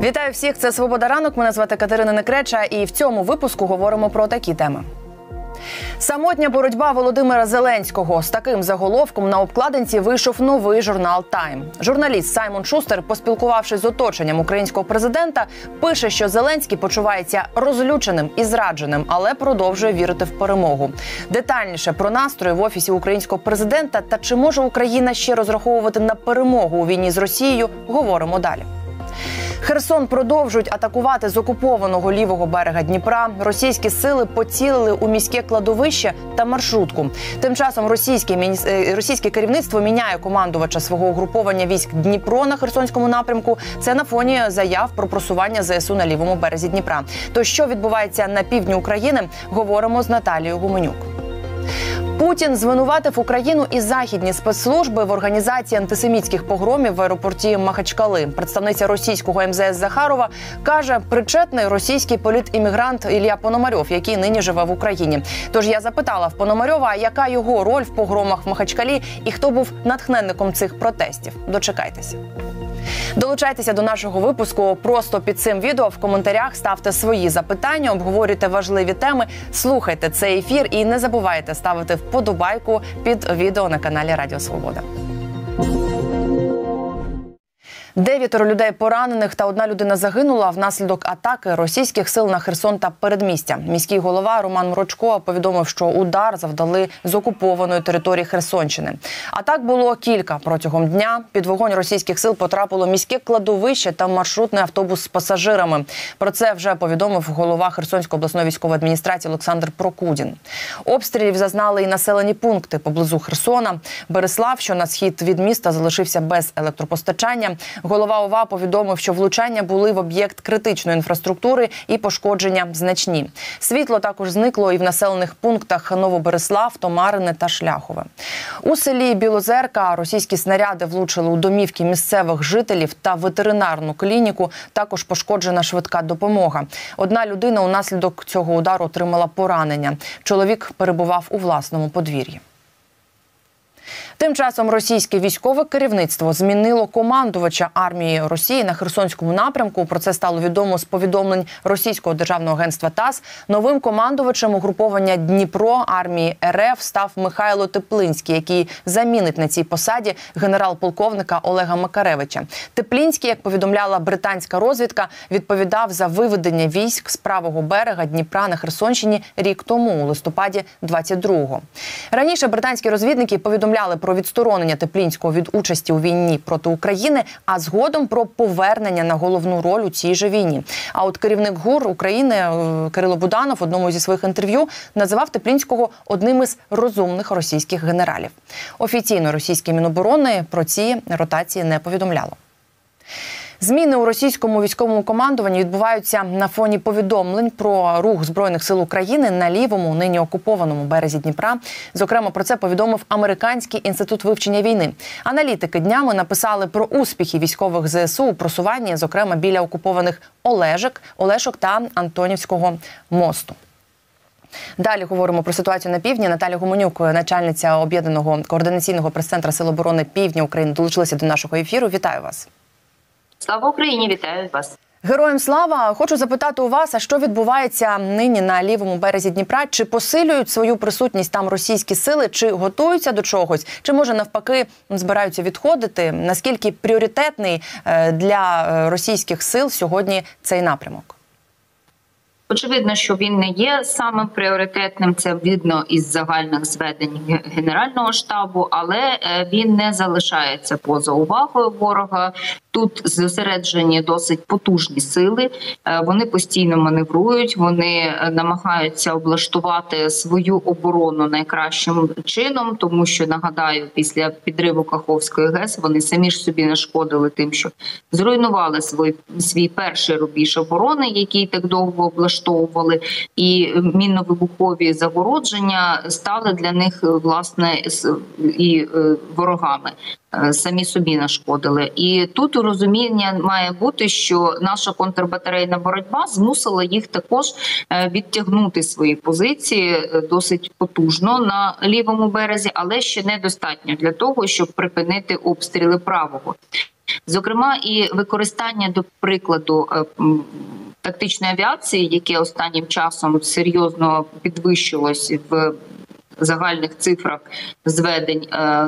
Вітаю всіх, це «Свобода ранок», мене звати Катерина Некреча, і в цьому випуску говоримо про такі теми. Самотня боротьба Володимира Зеленського. З таким заголовком на обкладинці вийшов новий журнал «Тайм». Журналіст Саймон Шустер, поспілкувавшись з оточенням українського президента, пише, що Зеленський почувається розлюченим і зрадженим, але продовжує вірити в перемогу. Детальніше про настрої в офісі українського президента та чи може Україна ще розраховувати на перемогу у війні з Росією, говоримо далі. Херсон продовжують атакувати з окупованого лівого берега Дніпра. Російські сили поцілили у міське кладовище та маршрутку. Тим часом російське керівництво міняє командувача свого угруповання військ Дніпро на Херсонському напрямку. Це на фоні заяв про просування ЗСУ на лівому березі Дніпра. То що відбувається на півдні України, говоримо з Наталією Гуменюк. Путін звинуватив Україну і західні спецслужби в організації антисемітських погромів в аеропорті Махачкали. Представниця російського МЗС Захарова каже, причетний російський політіммігрант Ілля Пономарьов, який нині живе в Україні. Тож я запитала в Пономарьова, яка його роль в погромах в Махачкалі і хто був натхненником цих протестів. Дочекайтеся. Долучайтеся до нашого випуску просто під цим відео. В коментарях ставте свої запитання, обговорюйте важливі теми, слухайте цей ефір і не забувайте ставити вподобайку під відео на каналі Радіо Свобода. 9 людей поранених та 1 людина загинула внаслідок атаки російських сил на Херсон та передмістя. Міський голова Роман Мрочко повідомив, що удар завдали з окупованої території Херсонщини. Атак було кілька протягом дня. Під вогонь російських сил потрапило міське кладовище та маршрутний автобус з пасажирами. Про це вже повідомив голова Херсонської обласної військової адміністрації Олександр Прокудін. Обстрілів зазнали і населені пункти поблизу Херсона. Береслав, що на схід від міста, залишився без електропостачання. Голова ОВА повідомив, що влучання були в об'єкт критичної інфраструктури і пошкодження значні. Світло також зникло і в населених пунктах Новобереслав, Томарине та Шляхове. У селі Білозерка російські снаряди влучили у домівки місцевих жителів та ветеринарну клініку. Також пошкоджена швидка допомога. 1 людина унаслідок цього удару отримала поранення. Чоловік перебував у власному подвір'ї. Тим часом російське військове керівництво змінило командувача армії Росії на Херсонському напрямку. Про це стало відомо з повідомлень російського державного агентства ТАСС. Новим командувачем угруповання Дніпро армії РФ став Михайло Теплинський, який замінить на цій посаді генерал-полковника Олега Макаревича. Теплінський, як повідомляла британська розвідка, відповідав за виведення військ з правого берега Дніпра на Херсонщині рік тому, у листопаді 22-го. Раніше британські розвідники повідомляли про відсторонення Теплінського від участі у війні проти України, а згодом про повернення на головну роль у цій же війні. А от керівник ГУР України Кирило Буданов в одному зі своїх інтерв'ю називав Теплінського одним із розумних російських генералів. Офіційно російське Міноборони про ці ротації не повідомляло. Зміни у російському військовому командуванні відбуваються на фоні повідомлень про рух Збройних сил України на лівому, нині окупованому березі Дніпра. Зокрема, про це повідомив Американський інститут вивчення війни. Аналітики днями написали про успіхи військових ЗСУ у просуванні, зокрема, біля окупованих Олешок та Антонівського мосту. Далі говоримо про ситуацію на півдні. Наталія Гуменюк, начальниця Об'єднаного координаційного прес-центру Сил оборони Півдня України, долучилася до нашого ефіру. Вітаю вас. Слава Україні, вітаю вас. Героям слава! Хочу запитати у вас, а що відбувається нині на лівому березі Дніпра? Чи посилюють свою присутність там російські сили, чи готуються до чогось? Чи, може, навпаки, збираються відходити? Наскільки пріоритетний для російських сил сьогодні цей напрямок? Очевидно, що він не є самим пріоритетним, це видно із загальних зведень Генерального штабу, але він не залишається поза увагою ворога. Тут зосереджені досить потужні сили, вони постійно маневрують, вони намагаються облаштувати свою оборону найкращим чином, тому що, нагадаю, після підриву Каховської ГЕС вони самі ж собі нашкодили тим, що зруйнували свій перший рубіж оборони, який так довго облаштовували, і мінно-вибухові загородження стали для них, власне, і ворогами. Самі собі нашкодили. І тут розуміння має бути, що наша контрбатарейна боротьба змусила їх також відтягнути свої позиції досить потужно на лівому березі, але ще недостатньо для того, щоб припинити обстріли правого. Зокрема, і використання, до прикладу, тактичної авіації, яке останнім часом серйозно підвищилось в загальних цифрах зведень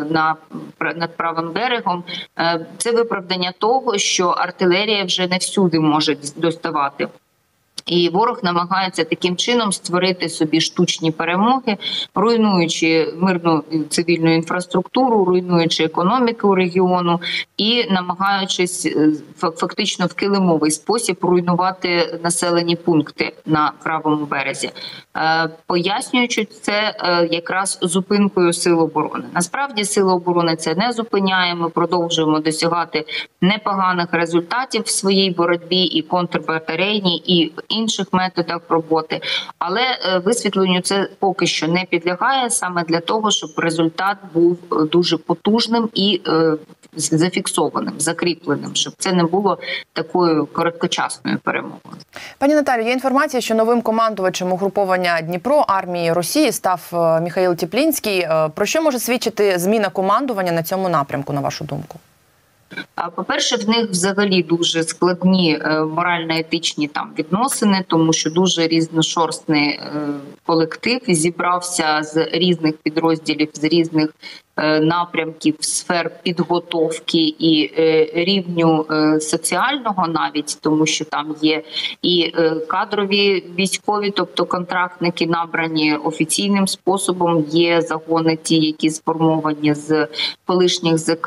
над правим берегом, це виправдання того, що артилерія вже не всюди може доставати. І ворог намагається таким чином створити собі штучні перемоги, руйнуючи мирну цивільну інфраструктуру, руйнуючи економіку регіону і намагаючись фактично в килимовий спосіб руйнувати населені пункти на правому березі, пояснюючи це якраз зупинкою Сил оборони. Насправді Сили оборони це не зупиняє, ми продовжуємо досягати непоганих результатів в своїй боротьбі і контрбатарейній, і інших методах роботи, але висвітленню це поки що не підлягає, саме для того, щоб результат був дуже потужним і зафіксованим, закріпленим, щоб це не було такою короткочасною перемогою. Пані Наталю, є інформація, що новим командувачем угруповання Дніпро армії Росії став Михаїл Теплінський. Про що може свідчити зміна командування на цьому напрямку, на вашу думку? По-перше, в них взагалі дуже складні морально-етичні відносини, тому що дуже різношорстний колектив зібрався з різних підрозділів, з різних напрямків, сфер підготовки і рівню соціального навіть, тому що там є і кадрові військові, тобто контрактники набрані офіційним способом, є загони ті, які сформовані з колишніх ЗК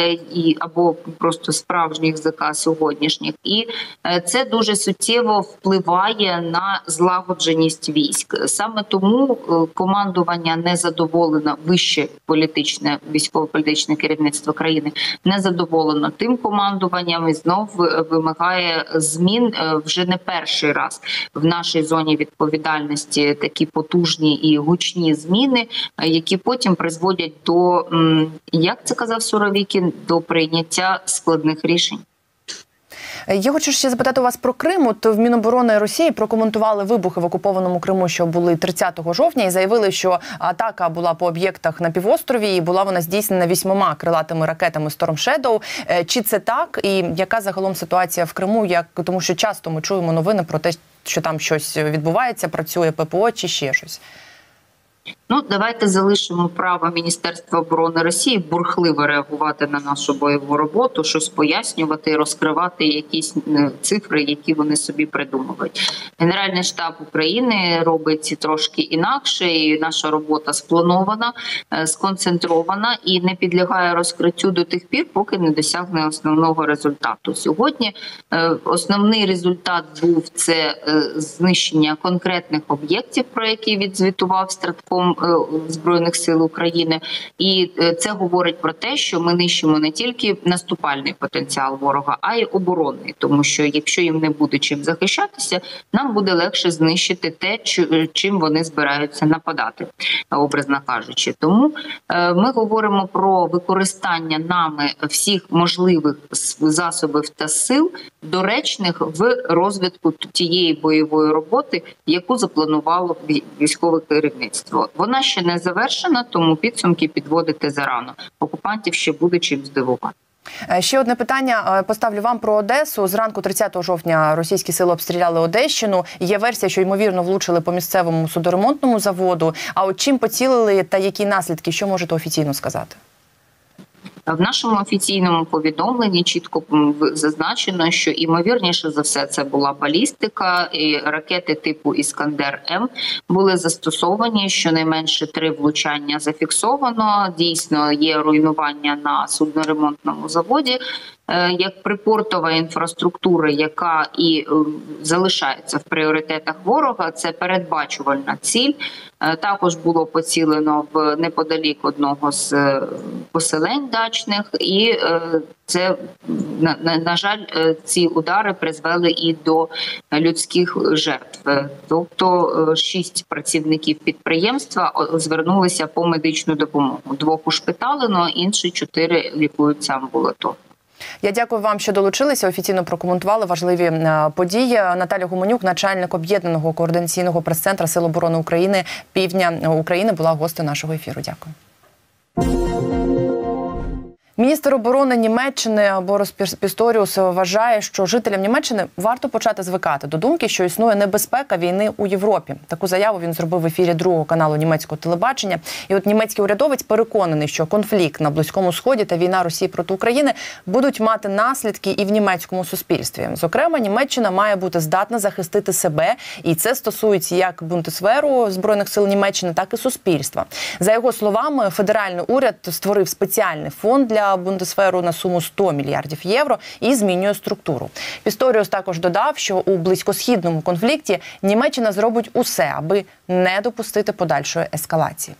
або просто справжніх ЗК сьогоднішніх. І це дуже суттєво впливає на злагодженість військ. Саме тому командування не задоволено, вище військово-політичне керівництво країни не задоволено тим командуванням і знов вимагає змін вже не перший раз в нашій зоні відповідальності, такі потужні і гучні зміни, які потім призводять до, як це казав Суровікін, до прийняття складних рішень. Я хочу ще запитати у вас про Крим. От в Міноборони Росії прокоментували вибухи в окупованому Криму, що були 30 жовтня, і заявили, що атака була по об'єктах на півострові, і була вона здійснена 8 крилатими ракетами Storm Shadow. Чи це так? І яка загалом ситуація в Криму? Тому що часто ми чуємо новини про те, що там щось відбувається, працює ППО чи ще щось. Давайте залишимо право Міністерства оборони Росії бурхливо реагувати на нашу бойову роботу, щось пояснювати, розкривати якісь цифри, які вони собі придумують. Генеральний штаб України робить трошки інакше, і наша робота спланована, сконцентрована і не підлягає розкриттю до тих пір, поки не досягне основного результату. Сьогодні основний результат був це знищення конкретних об'єктів, про які відзвітував Стратком Збройних сил України. І це говорить про те, що ми нищимо не тільки наступальний потенціал ворога, а й оборонний. Тому що якщо їм не буде чим захищатися, нам буде легше знищити те, чим вони збираються нападати, образно кажучи. Тому ми говоримо про використання нами всіх можливих засобів та сил, доречних в розвитку тієї бойової роботи, яку запланувало військове керівництво. Вона ще не завершена, тому підсумки підводити зарано. Окупантів ще буде чим здивувати. Ще одне питання поставлю вам про Одесу. Зранку 30 жовтня російські сили обстріляли Одещину. Є версія, що ймовірно влучили по місцевому судоремонтному заводу. А от чим поцілили та які наслідки, що можете офіційно сказати? В нашому офіційному повідомленні чітко зазначено, що ймовірніше за все це була балістика, і ракети типу «Іскандер-М» були застосовані, щонайменше 3 влучання зафіксовано. Дійсно, є руйнування на судноремонтному заводі, як припортова інфраструктура, яка і залишається в пріоритетах ворога, це передбачувальна ціль. Також було поцілено неподалік одного з поселень дачних, і це, на жаль, ці удари призвели і до людських жертв. Тобто 6 працівників підприємства звернулися по медичну допомогу. 2 ушпиталено, інші 4 лікуються амбулаторно. Я дякую вам, що долучилися, офіційно прокоментували важливі події. Наталя Гуменюк, начальник об'єднаного координаційного прес-центру Сил оборони України Півдня України, була гостею нашого ефіру. Дякую. Міністр оборони Німеччини Борис Пісторіус вважає, що жителям Німеччини варто почати звикати до думки, що існує небезпека війни у Європі. Таку заяву він зробив в ефірі Другого каналу німецького телебачення. І от німецький урядовець переконаний, що конфлікт на Близькому Сході та війна Росії проти України будуть мати наслідки і в німецькому суспільстві. Зокрема, Німеччина має бути здатна захистити себе, і це стосується як Бундесверу Збройних сил Німеччини, так і суспільства. За його словами, федеральний уряд створив спеціальний фонд для Бундесверу на суму 100 мільярдів євро і змінює структуру. Пісторіус також додав, що у близькосхідному конфлікті Німеччина зробить усе, аби не допустити подальшої ескалації.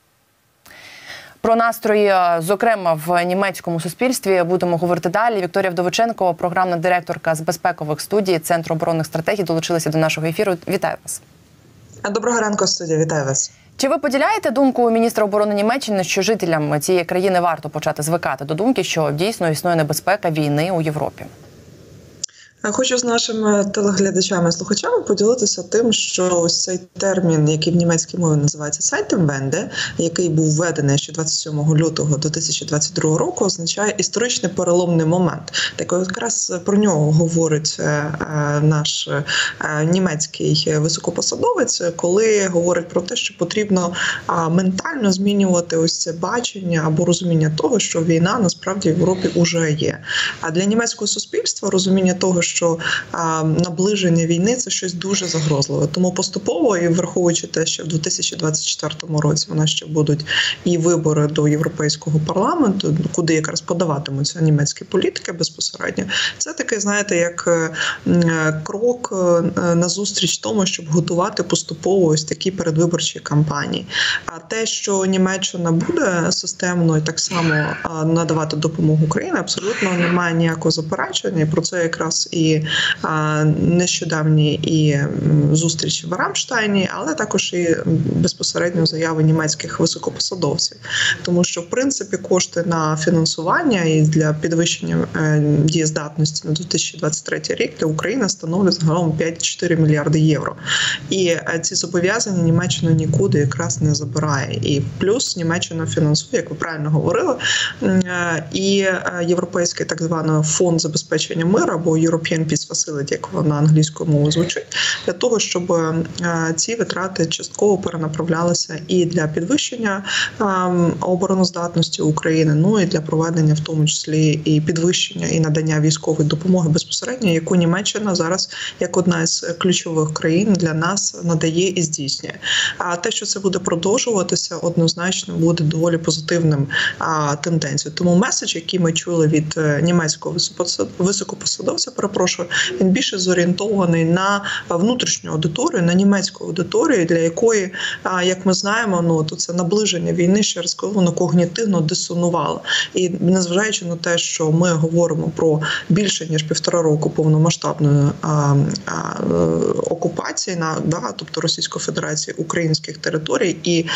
Про настрої, зокрема, в німецькому суспільстві будемо говорити далі. Вікторія Вдовиченко, програмна директорка з безпекових студій Центру оборонних стратегій, долучилася до нашого ефіру. Вітаю вас. Доброго ранку, студія. Вітаю вас. Чи ви поділяєте думку міністра оборони Німеччини, що жителям цієї країни варто почати звикати до думки, що дійсно існує небезпека війни у Європі? Хочу з нашими телеглядачами і слухачами поділитися тим, що ось цей термін, який в німецькій мові називається «Zeitenwende», який був введений ще 27 лютого 2022 року, означає історичний переломний момент. Так якраз про нього говорить наш німецький високопосадовець, коли говорить про те, що потрібно ментально змінювати ось це бачення або розуміння того, що війна насправді в Європі вже є. А для німецького суспільства розуміння того, що наближення війни – це щось дуже загрозливе. Тому поступово, і враховуючи те, що в 2024 році у нас ще будуть і вибори до Європейського парламенту, куди якраз подаватимуться німецькі політики безпосередньо, це таке, знаєте, як крок назустріч тому, щоб готувати поступово ось такі передвиборчі кампанії. А те, що Німеччина буде системно і так само надавати допомогу Україні, абсолютно немає ніякого заперечення. І про це якраз і нещодавні і зустрічі в Рамштайні, але також і безпосередньо заяви німецьких високопосадовців. Тому що, в принципі, кошти на фінансування і для підвищення дієздатності на 2023 рік для України становлять загалом 5-4 мільярди євро. І ці зобов'язання Німеччина нікуди якраз не забирає. І плюс Німеччина фінансує, як ви правильно говорили, і Європейський так званий фонд забезпечення миру, або European Peace Facility, як вона англійською мовою звучить, для того, щоб ці витрати частково перенаправлялися і для підвищення обороноздатності України, ну і для проведення в тому числі і підвищення і надання військової допомоги безпосередньо, яку Німеччина зараз як одна із ключових країн для нас надає і здійснює. А те, що це буде продовжуватися, однозначно буде доволі позитивним тенденцією. Тому меседж, який ми чули від німецького високопосадовця, він більше зорієнтований на внутрішню аудиторію, на німецьку аудиторію, для якої, як ми знаємо, то це наближення війни, ще раз кажу, воно когнітивно дисонувало. І незважаючи на те, що ми говоримо про більше ніж 1,5 року повномасштабної окупації, тобто Російської Федерації українських територій, і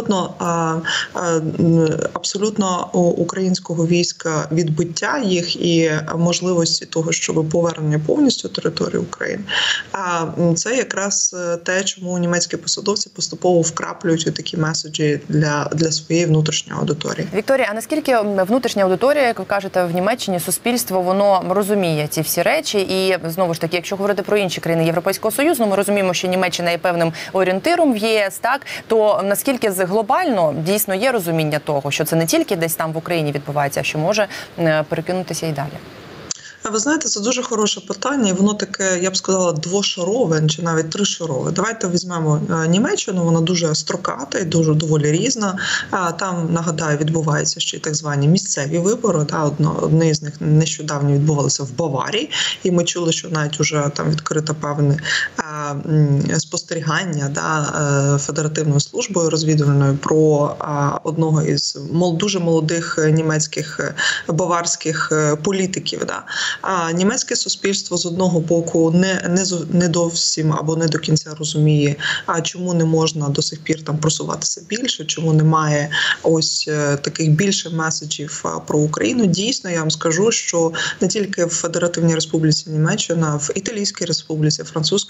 абсолютно українського війська, відбиття їх і можливості того, щоб повернення повністю території України. А це якраз те, чому німецькі посадовці поступово вкраплюють такі меседжі для своєї внутрішньої аудиторії. Вікторія, а наскільки внутрішня аудиторія, як ви кажете, в Німеччині суспільство, воно розуміє ці всі речі? І знову ж таки, якщо говорити про інші країни Європейського Союзу, ми розуміємо, що Німеччина є певним орієнтиром в ЄС, так? То наскільки глобально дійсно є розуміння того, що це не тільки десь там в Україні відбувається, а що може перекинутися і далі? Ви знаєте, це дуже хороше питання, і воно таке, я б сказала, двошарове, чи навіть тришарове. Давайте візьмемо Німеччину, вона дуже строката і дуже доволі різна. Там, нагадаю, відбуваються ще й так звані місцеві вибори. Одне з них нещодавно відбувалося в Баварії, і ми чули, що навіть уже там відкрито певне спостерігання Федеративною службою розвідувальною про одного із дуже молодих німецьких баварських політиків. А німецьке суспільство з одного боку не зовсім або не до кінця розуміє, чому не можна до сих пір там просуватися більше, чому немає ось таких більше меседжів про Україну. Дійсно, я вам скажу, що не тільки в Федеративній Республіці Німеччина, в Італійській Республіці, Французькій Республіці,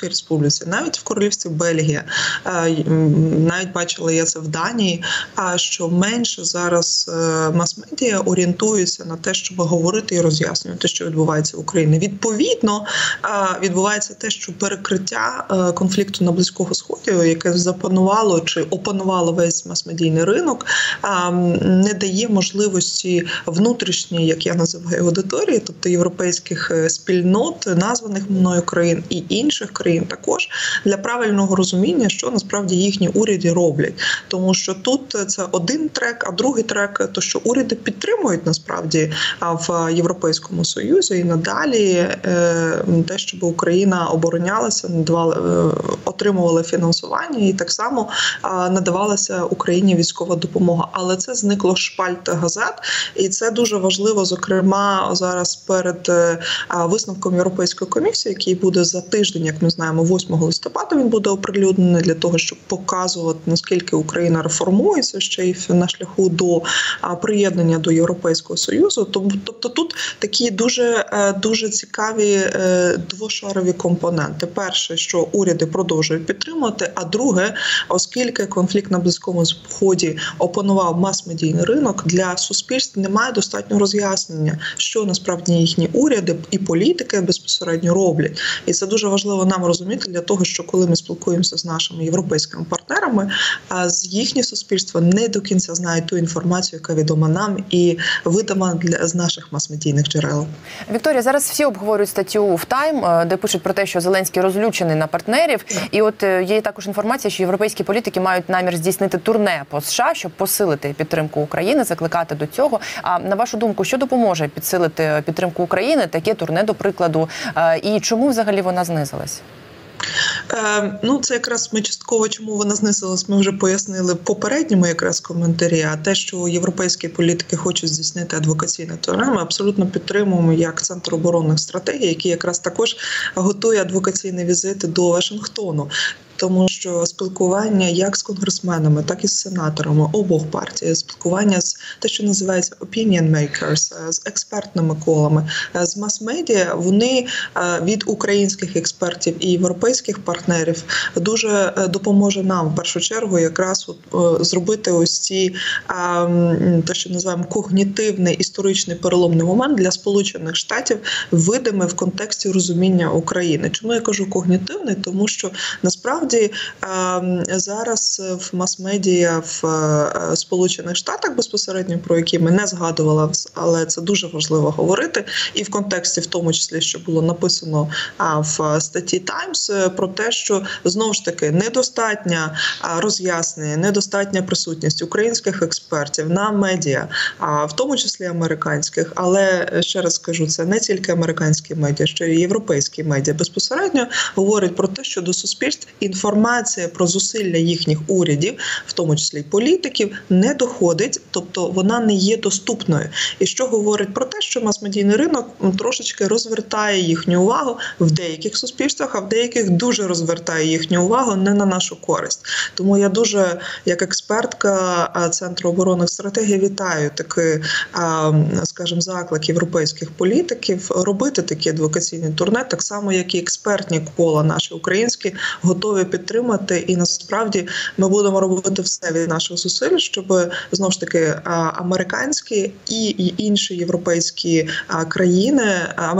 Союзі, навіть в Королівстві Бельгія, навіть бачила я це в Данії, що менше зараз мас-медіа орієнтуються на те, щоб говорити і роз'яснювати, що відбувається в Україні. Відповідно, відбувається те, що перекриття конфлікту на Близькому Сході, яке запанувало чи опанувало весь мас-медійний ринок, не дає можливості внутрішньої, як я називаю, аудиторії, тобто європейських спільнот, названих мною країн і інших країн також, для правильного розуміння, що насправді їхні уряди роблять. Тому що тут це один трек, а другий трек, то що уряди підтримують насправді в Європейському Союзі і надалі те, щоб Україна оборонялася, отримувала фінансування і так само надавалася Україні військова допомога. Але це зникло з шпальт газет, і це дуже важливо, зокрема, зараз перед висновком Європейської комісії, який буде за тиждень, як ми знаємо, 8 листопада він буде оприлюднений для того, щоб показувати, наскільки Україна реформується ще й на шляху до приєднання до Європейського Союзу. Тобто тут такі дуже цікаві двошарові компоненти. Перше, що уряди продовжують підтримувати, а друге, оскільки конфлікт на Близькому Сході опанував мас-медійний ринок, для суспільства немає достатньо роз'яснення, що насправді їхні уряди і політики безпосередньо роблять. І це дуже важливо нам розуміти для того, що коли ми спілкуємося з нашими європейськими партнерами, з їхнє суспільство не до кінця знають ту інформацію, яка відома нам і видима з наших мас-медійних джерел. Вікторія, зараз всі обговорюють статтю в Time, де пишуть про те, що Зеленський розлючений на партнерів. І от є також інформація, що європейські політики мають намір здійснити турне по США, щоб посилити підтримку України, закликати до цього. А на вашу думку, що допоможе підсилити підтримку України, таке турне, до прикладу, і чому взагалі вона знизилась? Це якраз ми частково, чому вона знизилась, ми вже пояснили в попередньому якраз коментарі, а те, що європейські політики хочуть здійснити адвокаційне турне, ми абсолютно підтримуємо як Центр оборонних стратегій, який якраз також готує адвокаційні візити до Вашингтону. Тому що спілкування як з конгресменами, так і з сенаторами обох партій, спілкування з те, що називається opinion makers, з експертними колами, з мас-медіа, вони від українських експертів і європейських партнерів дуже допоможе нам в першу чергу якраз зробити ось ці те, що називаємо когнітивний історичний переломний момент для Сполучених Штатів, видимий в контексті розуміння України. Чому я кажу когнітивний? Тому що насправді зараз в мас-медіа в Сполучених Штатах безпосередньо, про які ми не згадували, але це дуже важливо говорити, і в контексті в тому числі, що було написано в статті Times, про те, що знову ж таки недостатня роз'яснення, недостатня присутність українських експертів на медіа, в тому числі американських, але ще раз скажу, це не тільки американські медіа, що й європейські медіа безпосередньо говорять про те, що до суспільств інформація про зусилля їхніх урядів, в тому числі й політиків, не доходить, тобто вона не є доступною. І що говорить про те, що мас-медійний ринок трошечки розвертає їхню увагу в деяких суспільствах, а в деяких дуже розвертає їхню увагу не на нашу користь. Тому я дуже, як експертка Центру оборонних стратегій, вітаю такий, скажімо, заклик європейських політиків робити такі адвокаційні турне, так само, як і експертні кола наші українські готові підтримати, і насправді ми будемо робити все від наших зусиль, щоб знову ж таки американські і інші європейські країни,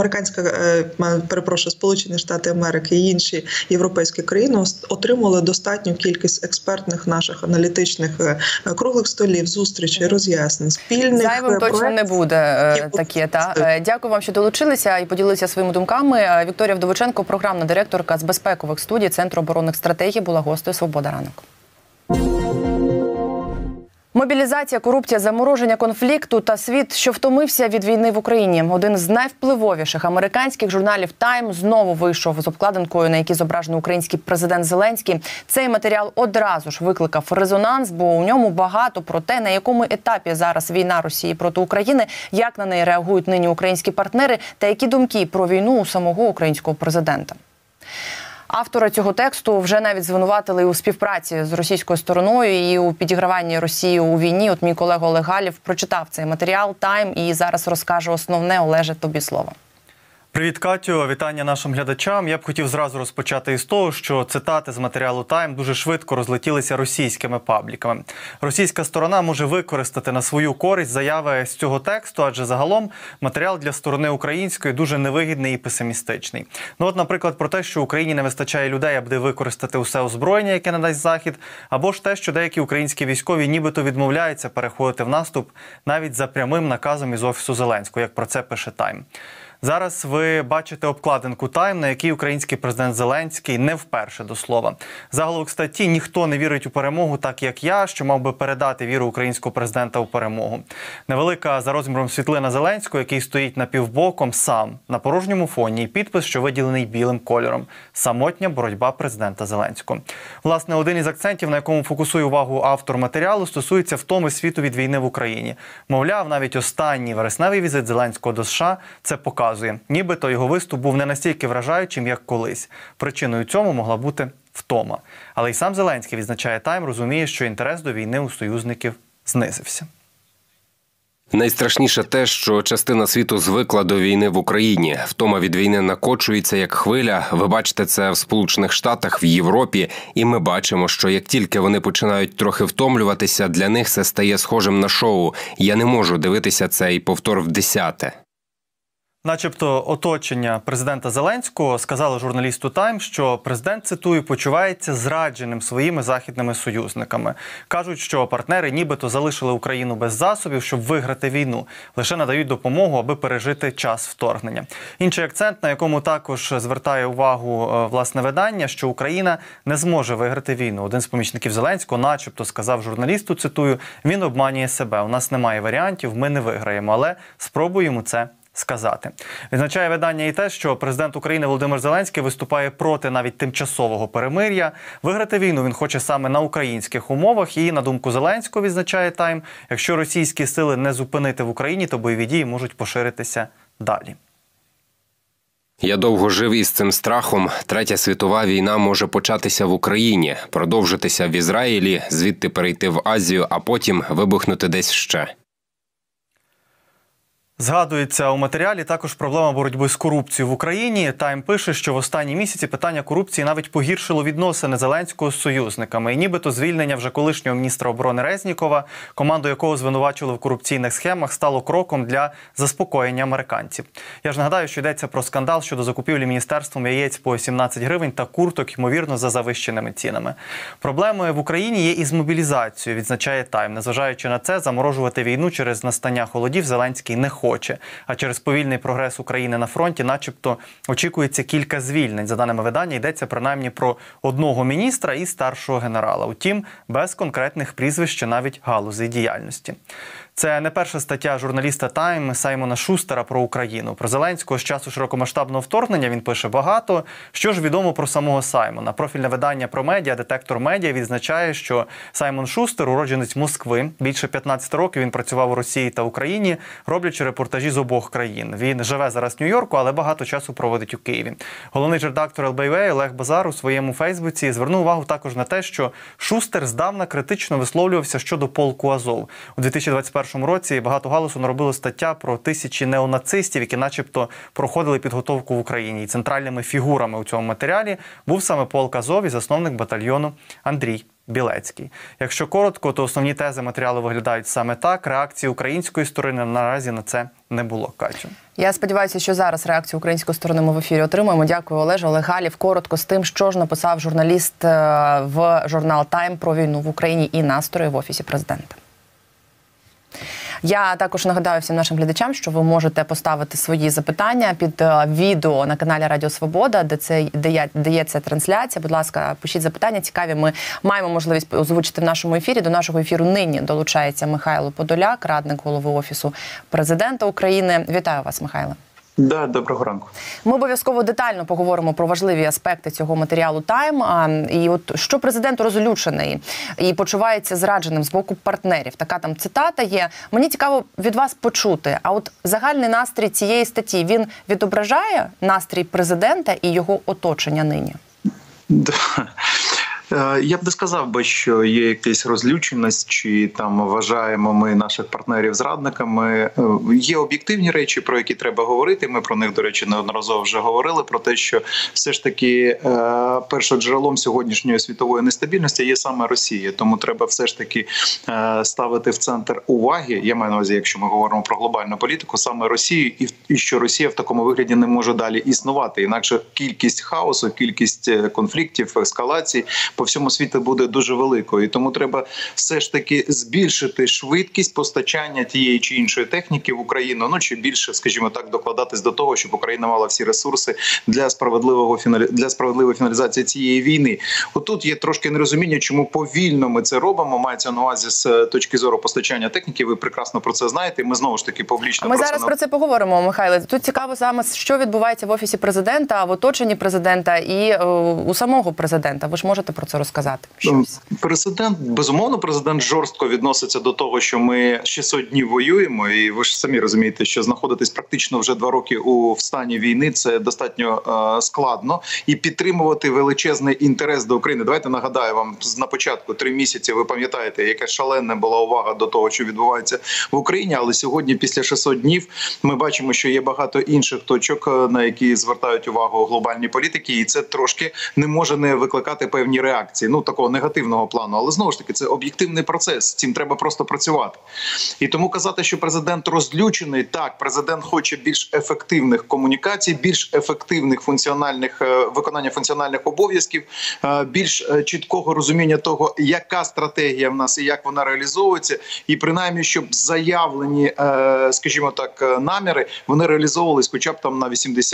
Сполучені Штати Америки і інші європейські країни отримали достатню кількість експертних наших аналітичних круглих столів, зустрічей, роз'яснень, спільних зайвим точно не буде таке. Дякую вам, що долучилися і поділилися своїми думками. Вікторія Вдовиченко, програмна директорка з безпекових студій Центру оборонних стратегій, була гостею «Свобода ранок». Мобілізація, корупція, замороження конфлікту та світ, що втомився від війни в Україні. Один з найвпливовіших американських журналів «Тайм» знову вийшов з обкладинкою, на якій зображений український президент Зеленський. Цей матеріал одразу ж викликав резонанс, бо у ньому багато про те, на якому етапі зараз війна Росії проти України, як на неї реагують нині українські партнери та які думки про війну у самого українського президента. Автора цього тексту вже навіть звинуватили у співпраці з російською стороною і у підіграванні Росії у війні. От мій колега Олег Галів прочитав цей матеріал «Тайм» і зараз розкаже основне. Олеже, тобі слово. Привіт, Катю. Вітання нашим глядачам. Я б хотів зразу розпочати із того, що цитати з матеріалу «Тайм» дуже швидко розлетілися російськими пабліками. Російська сторона може використати на свою користь заяви з цього тексту, адже загалом матеріал для сторони української дуже невигідний і песимістичний. Ну от, наприклад, про те, що Україні не вистачає людей, аби використати усе озброєння, яке надасть Захід, або ж те, що деякі українські військові нібито відмовляються переходити в наступ навіть за прямим наказом із Офісу Зеленського, як про це пише «Тайм». Зараз ви бачите обкладинку «Тайм», на якій український президент Зеленський не вперше до слова. Заголовок статті «Ніхто не вірить у перемогу так, як я», що мав би передати віру українського президента у перемогу. Невелика за розміром світлина Зеленського, який стоїть напівбоком сам, на порожньому фоні, і підпис, що виділений білим кольором. Самотня боротьба президента Зеленського. Власне, один із акцентів, на якому фокусує увагу автор матеріалу, стосується втоми світу від війни в Україні. Мовляв, навіть останній вересневий візит Зеленського до США це показує. Нібито його виступ був не настільки вражаючим, як колись. Причиною цьому могла бути втома. Але й сам Зеленський, відзначає «Тайм», розуміє, що інтерес до війни у союзників знизився. Найстрашніше те, що частина світу звикла до війни в Україні. Втома від війни накочується як хвиля. Ви бачите це в Сполучених Штатах, в Європі. І ми бачимо, що як тільки вони починають трохи втомлюватися, для них це стає схожим на шоу. Я не можу дивитися цей повтор вдесяте. Начебто оточення президента Зеленського сказало журналісту «Тайм», що президент, цитую, почувається зрадженим своїми західними союзниками. Кажуть, що партнери нібито залишили Україну без засобів, щоб виграти війну. Лише надають допомогу, аби пережити час вторгнення. Інший акцент, на якому також звертає увагу власне видання, що Україна не зможе виграти війну. Один з помічників Зеленського начебто сказав журналісту, цитую, він обманює себе. У нас немає варіантів, ми не виграємо, але спробуємо це сказати. Відзначає видання і те, що президент України Володимир Зеленський виступає проти навіть тимчасового перемир'я. Виграти війну він хоче саме на українських умовах і, на думку Зеленського, відзначає «Тайм», якщо російські сили не зупинити в Україні, то бойові дії можуть поширитися далі. Я довго жив із цим страхом. Третя світова війна може початися в Україні, продовжитися в Ізраїлі, звідти перейти в Азію, а потім вибухнути десь ще. Згадується у матеріалі також проблема боротьби з корупцією в Україні. «Тайм» пише, що в останні місяці питання корупції навіть погіршило відносини Зеленського з союзниками. І нібито звільнення вже колишнього міністра оборони Резнікова, команду якого звинувачували в корупційних схемах, стало кроком для заспокоєння американців. Я ж нагадаю, що йдеться про скандал щодо закупівлі міністерством яєць по 17 гривень та курток, ймовірно, за завищеними цінами. Проблемою в Україні є і з мобілізацією, відзначає «Тайм». Незважаючи на це, заморожувати війну через настання холодів Зеленський не хоче. А через повільний прогрес України на фронті начебто очікується кілька звільнень. За даними видання, йдеться принаймні про одного міністра і старшого генерала. Утім, без конкретних прізвищ чи навіть галузей діяльності. Це не перша стаття журналіста «Тайм» Саймона Шустера про Україну. Про Зеленського з часу широкомасштабного вторгнення він пише багато. Що ж відомо про самого Саймона? Профільне видання про медіа «Детектор медіа» відзначає, що Саймон Шустер – уродженець Москви. Більше 15 років він працював у Росії та Україні, роблячи репортажі з обох країн. Він живе зараз в Нью-Йорку, але багато часу проводить у Києві. Головний редактор ЛБВ Олег Базар у своєму Фейсбуці звернув увагу також на те, що Шустер здавна критично висловлювався щодо полку Азов. У 2021 році багато галасу наробила стаття про тисячі неонацистів, які начебто проходили підготовку в Україні. І центральними фігурами у цьому матеріалі був саме полк Азов і засновник батальйону Андрій Білецький. Якщо коротко, то основні тези матеріалу виглядають саме так. Реакції української сторони наразі на це не було. Катю. Я сподіваюся, що зараз реакцію української сторони ми в ефірі отримаємо. Дякую, Олеже. Олег Галів коротко з тим, що ж написав журналіст в журнал «Тайм» про війну в Україні і настрої в Офісі президента. Я також нагадаю всім нашим глядачам, що ви можете поставити свої запитання під відео на каналі Радіо Свобода, де є ця трансляція. Будь ласка, пишіть запитання цікаві. Ми маємо можливість озвучити в нашому ефірі. До нашого ефіру нині долучається Михайло Подоляк, радник голови Офісу президента України. Вітаю вас, Михайло. Да, доброго ранку. Ми обов'язково детально поговоримо про важливі аспекти цього матеріалу «Тайм». І от що президент розлючений і почувається зрадженим з боку партнерів. Така там цитата є. Мені цікаво від вас почути. А от загальний настрій цієї статті, він відображає настрій президента і його оточення нині? Да. Я б не сказав би, що є якась розлюченість, чи там вважаємо ми наших партнерів зрадниками. Є об'єктивні речі, про які треба говорити. Ми про них, до речі, неодноразово вже говорили, про те, що все ж таки першоджерелом сьогоднішньої світової нестабільності є саме Росія. Тому треба все ж таки ставити в центр уваги, я маю на увазі, якщо ми говоримо про глобальну політику, саме Росію, і що Росія в такому вигляді не може далі існувати. Інакше кількість хаосу, кількість конфліктів, ескалацій по всьому світу буде дуже великою. І тому треба все ж таки збільшити швидкість постачання тієї чи іншої техніки в Україну, ну чи більше, скажімо так, докладатись до того, щоб Україна мала всі ресурси для справедливої фіналізації цієї війни. Отут є трошки нерозуміння, чому повільно ми це робимо. Мається на увазі з точки зору постачання техніки. Ви прекрасно про це знаєте. Ми знову ж таки публічно ми зараз про це поговоримо, Михайле. Тут цікаво саме, що відбувається в офісі президента, в оточенні президента і у самого президента. Ви ж можете про це розказати? Щось. Президент жорстко відноситься до того, що ми 600 днів воюємо, і ви ж самі розумієте, що знаходитись практично вже 2 роки в стані війни – це достатньо складно. І підтримувати величезний інтерес до України. Давайте нагадаю вам, на початку 3 місяці, ви пам'ятаєте, яка шалена була увага до того, що відбувається в Україні, але сьогодні, після 600 днів, ми бачимо, що є багато інших точок, на які звертають увагу глобальні політики, і це трошки не може не викликати певні реакції, ну, такого негативного плану. Але, знову ж таки, це об'єктивний процес, з цим треба просто працювати. І тому казати, що президент розлючений, так, президент хоче більш ефективних комунікацій, більш ефективних виконання функціональних обов'язків, більш чіткого розуміння того, яка стратегія в нас і як вона реалізовується, і принаймні, щоб заявлені, скажімо так, наміри, вони реалізовувались хоча б там на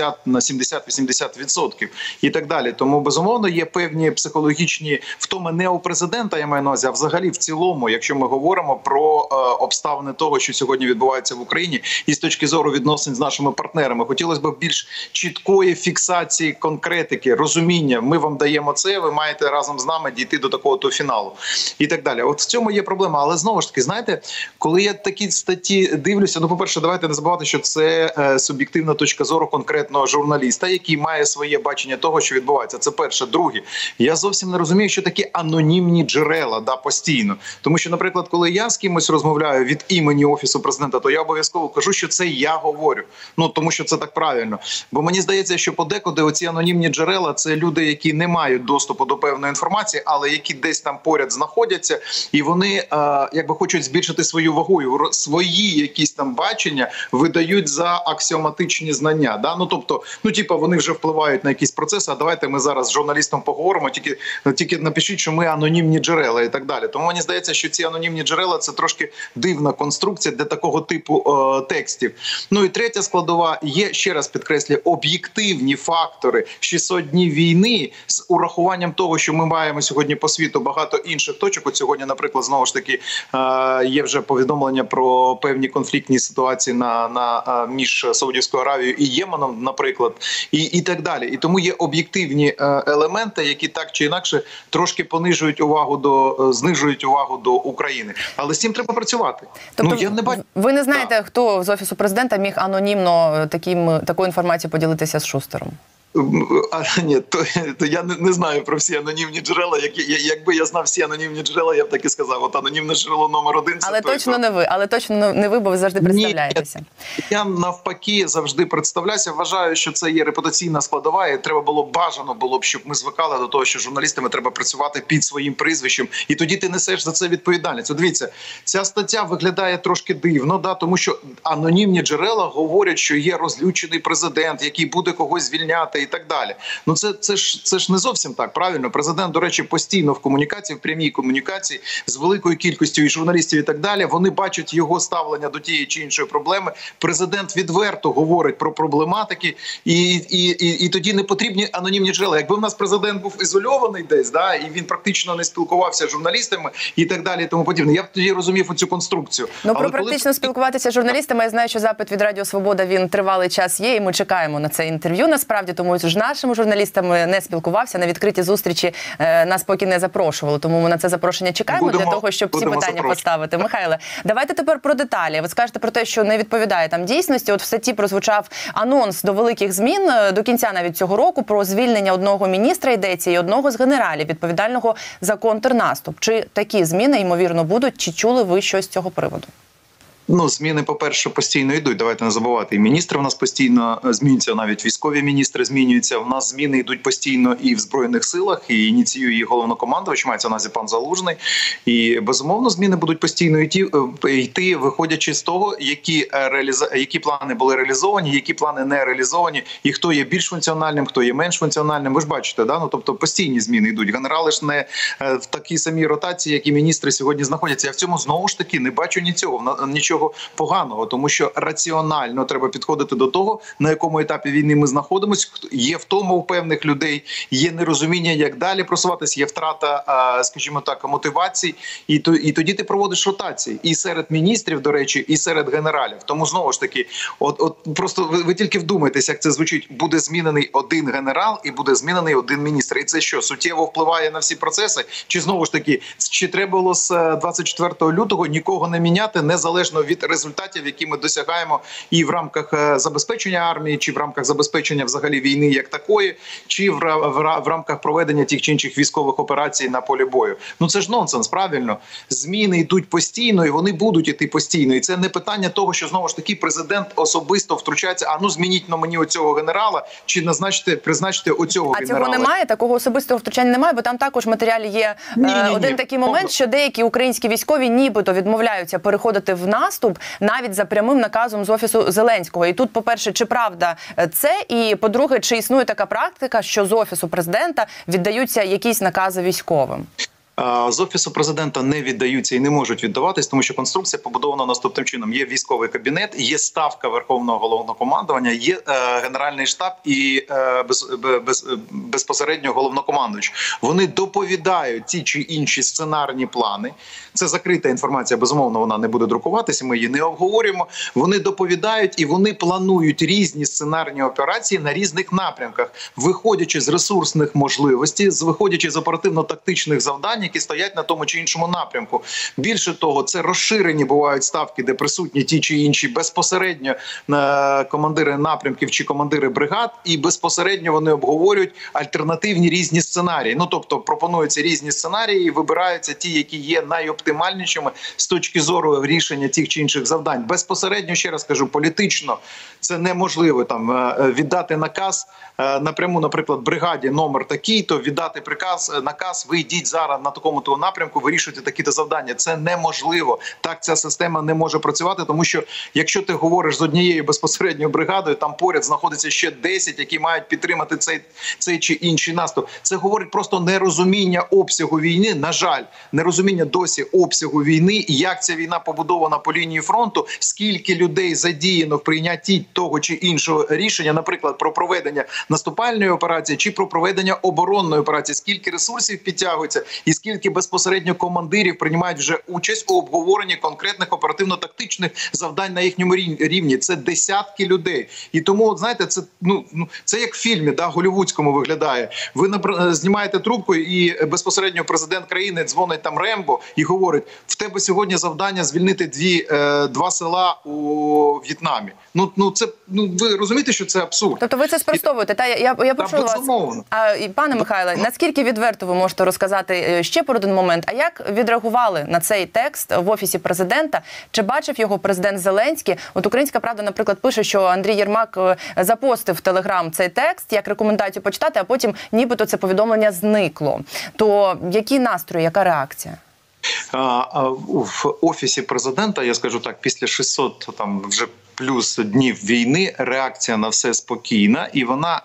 70-80% і так далі. Тому, безумовно, є певні психологічні втоми не у президента, я маю на увазі, а взагалі в цілому, якщо ми говоримо про обставини того, що сьогодні відбувається в Україні, і з точки зору відносин з нашими партнерами. Хотілося б більш чіткої фіксації конкретики, розуміння. Ми вам даємо це, ви маєте разом з нами дійти до такого-то фіналу. І так далі. От в цьому є проблема. Але знову ж таки, знаєте, коли я такі статті дивлюся, ну, по-перше, давайте не забувати, що це суб'єктивна точка зору конкретного журналіста, який має своє бачення того, що відбувається. Це перше. Друге, я зовсім не розумію, що такі анонімні джерела, постійно. Тому що, наприклад, коли я з кимось розмовляю від імені Офісу президента, то я обов'язково кажу, що це я говорю. Ну, тому що це так правильно. Бо мені здається, що подекуди оці анонімні джерела – це люди, які не мають доступу до певної інформації, але які десь там поряд знаходяться, і вони якби хочуть збільшити свою вагу, і свої якісь там бачення видають за аксіоматичні знання. Да? Ну, тобто, вони вже впливають на якісь процеси, а давайте ми зараз з журналістом поговоримо, тільки напишіть, що ми анонімні джерела і так далі. Тому мені здається, що ці анонімні джерела – це трошки дивна конструкція для такого типу текстів. Ну і третя складова, є, ще раз підкреслюю, об'єктивні фактори 600 днів війни з урахуванням того, що ми маємо сьогодні по світу багато інших точок. От сьогодні, наприклад, знову ж таки, є вже повідомлення про певні конфліктні ситуації між Саудівською Аравією і Єменом, наприклад, і так далі. І тому є об'єктивні елементи, які так чи інакше трошки знижують увагу до України. Але з цим треба працювати. Тобто, ви не знаєте, хто з Офісу президента міг анонімно такою інформацією поділитися з Шустером? Ні, то я не знаю про всі анонімні джерела. Якби я знав всі анонімні джерела, я б так і сказав. От анонімне джерело номер 1 – це Але точно не ви, бо ви завжди представляєтеся. Ні, я навпаки завжди представляюся. Вважаю, що це є репутаційна складова, і бажано було б, щоб ми звикали до того, що журналістами треба працювати під своїм прізвищем, і тоді ти несеш за це відповідальність. От дивіться, ця стаття виглядає трошки дивно, тому що анонімні джерела говорять, що є розлючений президент, який буде когось звільняти і так далі. Ну це ж не зовсім так, правильно? Президент, до речі, постійно в комунікації, в прямій комунікації з великою кількістю і журналістів і так далі. Вони бачать його ставлення до тієї чи іншої проблеми. Президент відверто говорить про проблематики, і тоді не потрібні анонімні джерела. Якби в нас президент був ізольований десь, і він практично не спілкувався з журналістами і так далі, і тому подібне, я б тоді розумів оцю конструкцію. Про практично спілкуватися з журналістами, я знаю, що запит від Радіо Свобода, він тривалий час є, і ми чекаємо на це інтерв'ю, насправді, тому чомусь з нашими журналістами не спілкувався, на відкриті зустрічі нас поки не запрошували. Тому ми на це запрошення чекаємо для того, щоб ці питання поставити. Михайле, давайте тепер про деталі. Ви скажете про те, що не відповідає там дійсності. От в статті прозвучав анонс до великих змін до кінця навіть цього року про звільнення одного міністра, йдеться, і одного з генералів, відповідального за контрнаступ. Чи такі зміни, ймовірно, будуть? Чи чули ви щось з цього приводу? Ну, зміни, по-перше, постійно йдуть. Давайте не забувати. І міністри в нас постійно змінюються, навіть військові міністри змінюються. У нас зміни йдуть постійно і в Збройних силах, і ініціює їх головнокомандувач, мається на увазі пан Залужний. І, безумовно, зміни будуть постійно йти, виходячи з того, які плани були реалізовані, які плани не реалізовані, і хто є більш функціональним, хто є менш функціональним. Ви ж бачите, да? Ну, тобто постійні зміни йдуть. Генерали ж не в такій самій ротації, як і міністри сьогодні знаходяться. Я в цьому, знову ж таки, не бачу нічого поганого, тому що раціонально треба підходити до того, на якому етапі війни ми знаходимося. Є втома у певних людей, є нерозуміння, як далі просуватися, є втрата, скажімо так, мотивацій, і тоді ти проводиш ротації і серед міністрів, до речі, і серед генералів. Тому знову ж таки, просто ви тільки вдумайтесь, як це звучить: буде змінений один генерал і буде змінений один міністр. І це що, суттєво впливає на всі процеси? Чи знову ж таки, чи треба було з 24 лютого нікого не міняти, незалежно від результатів, які ми досягаємо і в рамках забезпечення армії, чи в рамках забезпечення взагалі війни як такої, чи в рамках проведення тих чи інших військових операцій на полі бою. Ну це ж нонсенс, правильно? Зміни йдуть постійно, і вони будуть йти постійно. І це не питання того, що знову ж таки президент особисто втручається: змініть на мені оцього генерала, чи призначте оцього генерала. А цього немає? Такого особистого втручання немає? Бо там також в матеріалі є один такий момент, що деякі українські військові нібито відмовляються переходити в наступ навіть за прямим наказом з Офісу Зеленського. І тут, по-перше, чи правда це? І, по-друге, чи існує така практика, що з Офісу президента віддаються якісь накази військовим? З Офісу президента не віддаються і не можуть віддаватись, тому що конструкція побудована наступним чином. Є військовий кабінет, є ставка Верховного головнокомандування, є Генеральний штаб і безпосередньо головнокомандувач. Вони доповідають ті чи інші сценарні плани. Це закрита інформація, безумовно, вона не буде друкуватися, ми її не обговорюємо. Вони доповідають і вони планують різні сценарні операції на різних напрямках, виходячи з ресурсних можливостей, виходячи з оперативно-тактичних завдань, які стоять на тому чи іншому напрямку. Більше того, це розширені бувають ставки, де присутні ті чи інші безпосередньо командири напрямків чи командири бригад, і безпосередньо вони обговорюють альтернативні різні сценарії. Ну, тобто пропонуються різні сценарії і вибираються ті, які є найоптимальнішими з точки зору рішення тих чи інших завдань. Безпосередньо, ще раз кажу, політично це неможливо там віддати наказ напряму, наприклад, бригаді номер такий-то, віддати наказ, ви йдіть зараз на такому-то напрямку, вирішуйте такі-то завдання. Це неможливо. Так ця система не може працювати, тому що якщо ти говориш з однією безпосередньо бригадою, там поряд знаходиться ще 10, які мають підтримати цей чи інший наступ. Це говорить просто нерозуміння обсягу війни, на жаль, нерозуміння досі обсягу війни, і як ця війна побудована по лінії фронту, скільки людей задіяно в прийнятті того чи іншого рішення, наприклад, про проведення наступальної операції чи про проведення оборонної операції, скільки ресурсів підтягується і скільки безпосередньо командирів приймають вже участь у обговоренні конкретних оперативно-тактичних завдань на їхньому рівні. Це десятки людей. І тому, знаєте, це як в фільмі, голівудському виглядає. Ви знімаєте трубку і безпосередньо президент країни дзвонить там Рембо і говорить: в тебе сьогодні завдання звільнити два села у В'єтнамі. Ви розумієте, що це абсурд? Тобто ви це спростовуєте? Я почула вас. Пане Михайле, наскільки відверто ви можете розказати ще про один момент? А як відреагували на цей текст в Офісі президента? Чи бачив його президент Зеленський? От «Українська правда», наприклад, пише, що Андрій Єрмак запостив в Телеграм цей текст як рекомендацію почитати, а потім нібито це повідомлення зникло. То які настрої, яка реакція? В Офісі президента, я скажу так, після 600 там вже плюс днів війни, реакція на все спокійна, і вона,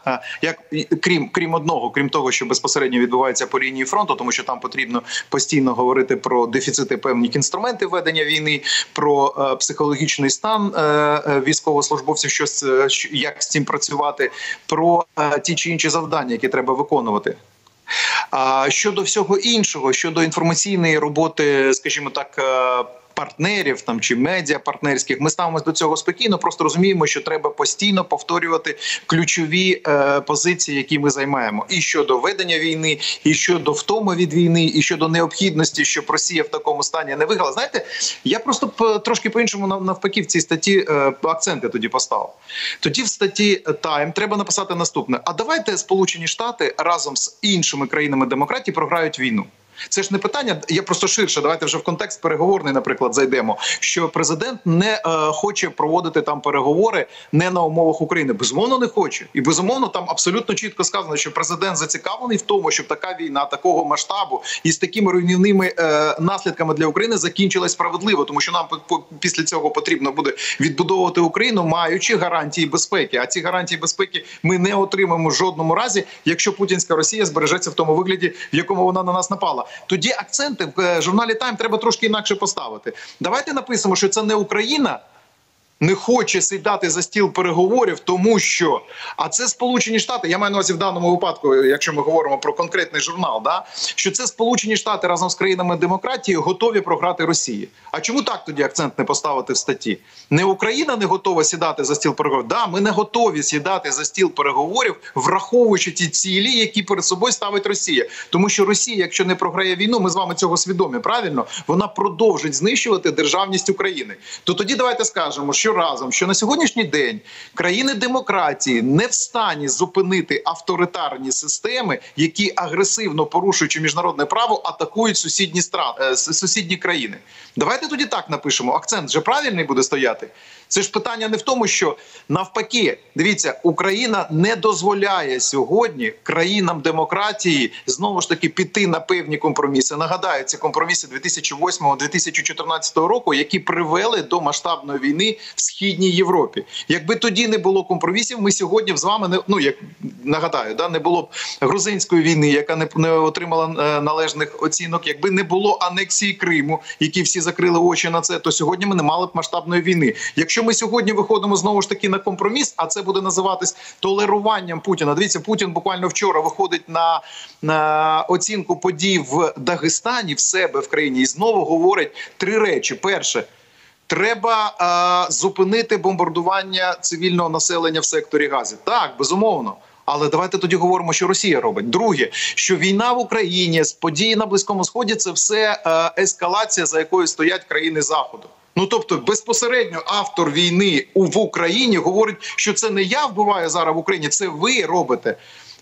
крім того, що безпосередньо відбувається по лінії фронту, тому що там потрібно постійно говорити про дефіцити певних інструментів ведення війни, про психологічний стан військовослужбовців, як з цим працювати, про ті чи інші завдання, які треба виконувати. А щодо всього іншого, щодо інформаційної роботи, скажімо так, партнерів там чи медіапартнерських. Ми ставимося до цього спокійно, просто розуміємо, що треба постійно повторювати ключові позиції, які ми займаємо. І щодо ведення війни, і щодо втоми від війни, і щодо необхідності, щоб Росія в такому стані не виграла. Знаєте, я просто трошки по-іншому навпаки в цій статті акценти тоді поставив. Тоді в статті Time треба написати наступне. А давайте Сполучені Штати разом з іншими країнами демократії програють війну. Це ж не питання, я просто ширше, давайте вже в контекст переговорний, наприклад, зайдемо, що президент не хоче проводити там переговори не на умовах України. Безумовно, не хоче. І безумовно, там абсолютно чітко сказано, що президент зацікавлений в тому, щоб така війна, такого масштабу і з такими руйнівними наслідками для України закінчилась справедливо, тому що нам після цього потрібно буде відбудовувати Україну, маючи гарантії безпеки. А ці гарантії безпеки ми не отримаємо в жодному разі, якщо путінська Росія збережеться в тому вигляді, в якому вона на нас напала. Тоді акценти в журналі Time треба трошки інакше поставити. Давайте напишемо, що це не Україна не хоче сідати за стіл переговорів, тому що, а це Сполучені Штати, я маю на увазі в даному випадку, якщо ми говоримо про конкретний журнал, да, що це Сполучені Штати разом з країнами демократії готові програти Росії. А чому так тоді акцент не поставити в статті? Не Україна не готова сідати за стіл переговорів? Да, ми не готові сідати за стіл переговорів, враховуючи ті цілі, які перед собою ставить Росія. Тому що Росія, якщо не програє війну, ми з вами цього свідомі, правильно? Вона продовжить знищувати державність України. То тоді давайте скажемо, що разом, що на сьогоднішній день країни демократії не в стані зупинити авторитарні системи, які агресивно порушуючи міжнародне право, атакують сусідні країни. Давайте тоді так напишемо. Акцент же правильний буде стояти. Це ж питання не в тому, що навпаки, дивіться, Україна не дозволяє сьогодні країнам демократії знову ж таки піти на певні компроміси. Нагадаю, ці компроміси 2008-2014 року, які привели до масштабної війни в Східній Європі. Якби тоді не було компромісів, ми сьогодні з вами, як нагадаю, не було б грузинської війни, яка не отримала належних оцінок, якби не було анексії Криму, які всі закрили очі на це, то сьогодні ми не мали б масштабної війни. Якщо ми сьогодні виходимо знову ж таки на компроміс, а це буде називатись толеруванням Путіна. Дивіться, Путін буквально вчора виходить на оцінку подій в Дагестані, в себе в країні, і знову говорить три речі. Перше, треба зупинити бомбардування цивільного населення в секторі Гази. Так, безумовно. Але давайте тоді говоримо, що Росія робить. Друге, що війна в Україні, події на Близькому Сході – це все ескалація, за якою стоять країни Заходу. Тобто безпосередньо автор війни в Україні говорить, що це не я вбиваю зараз в Україні, це ви робите.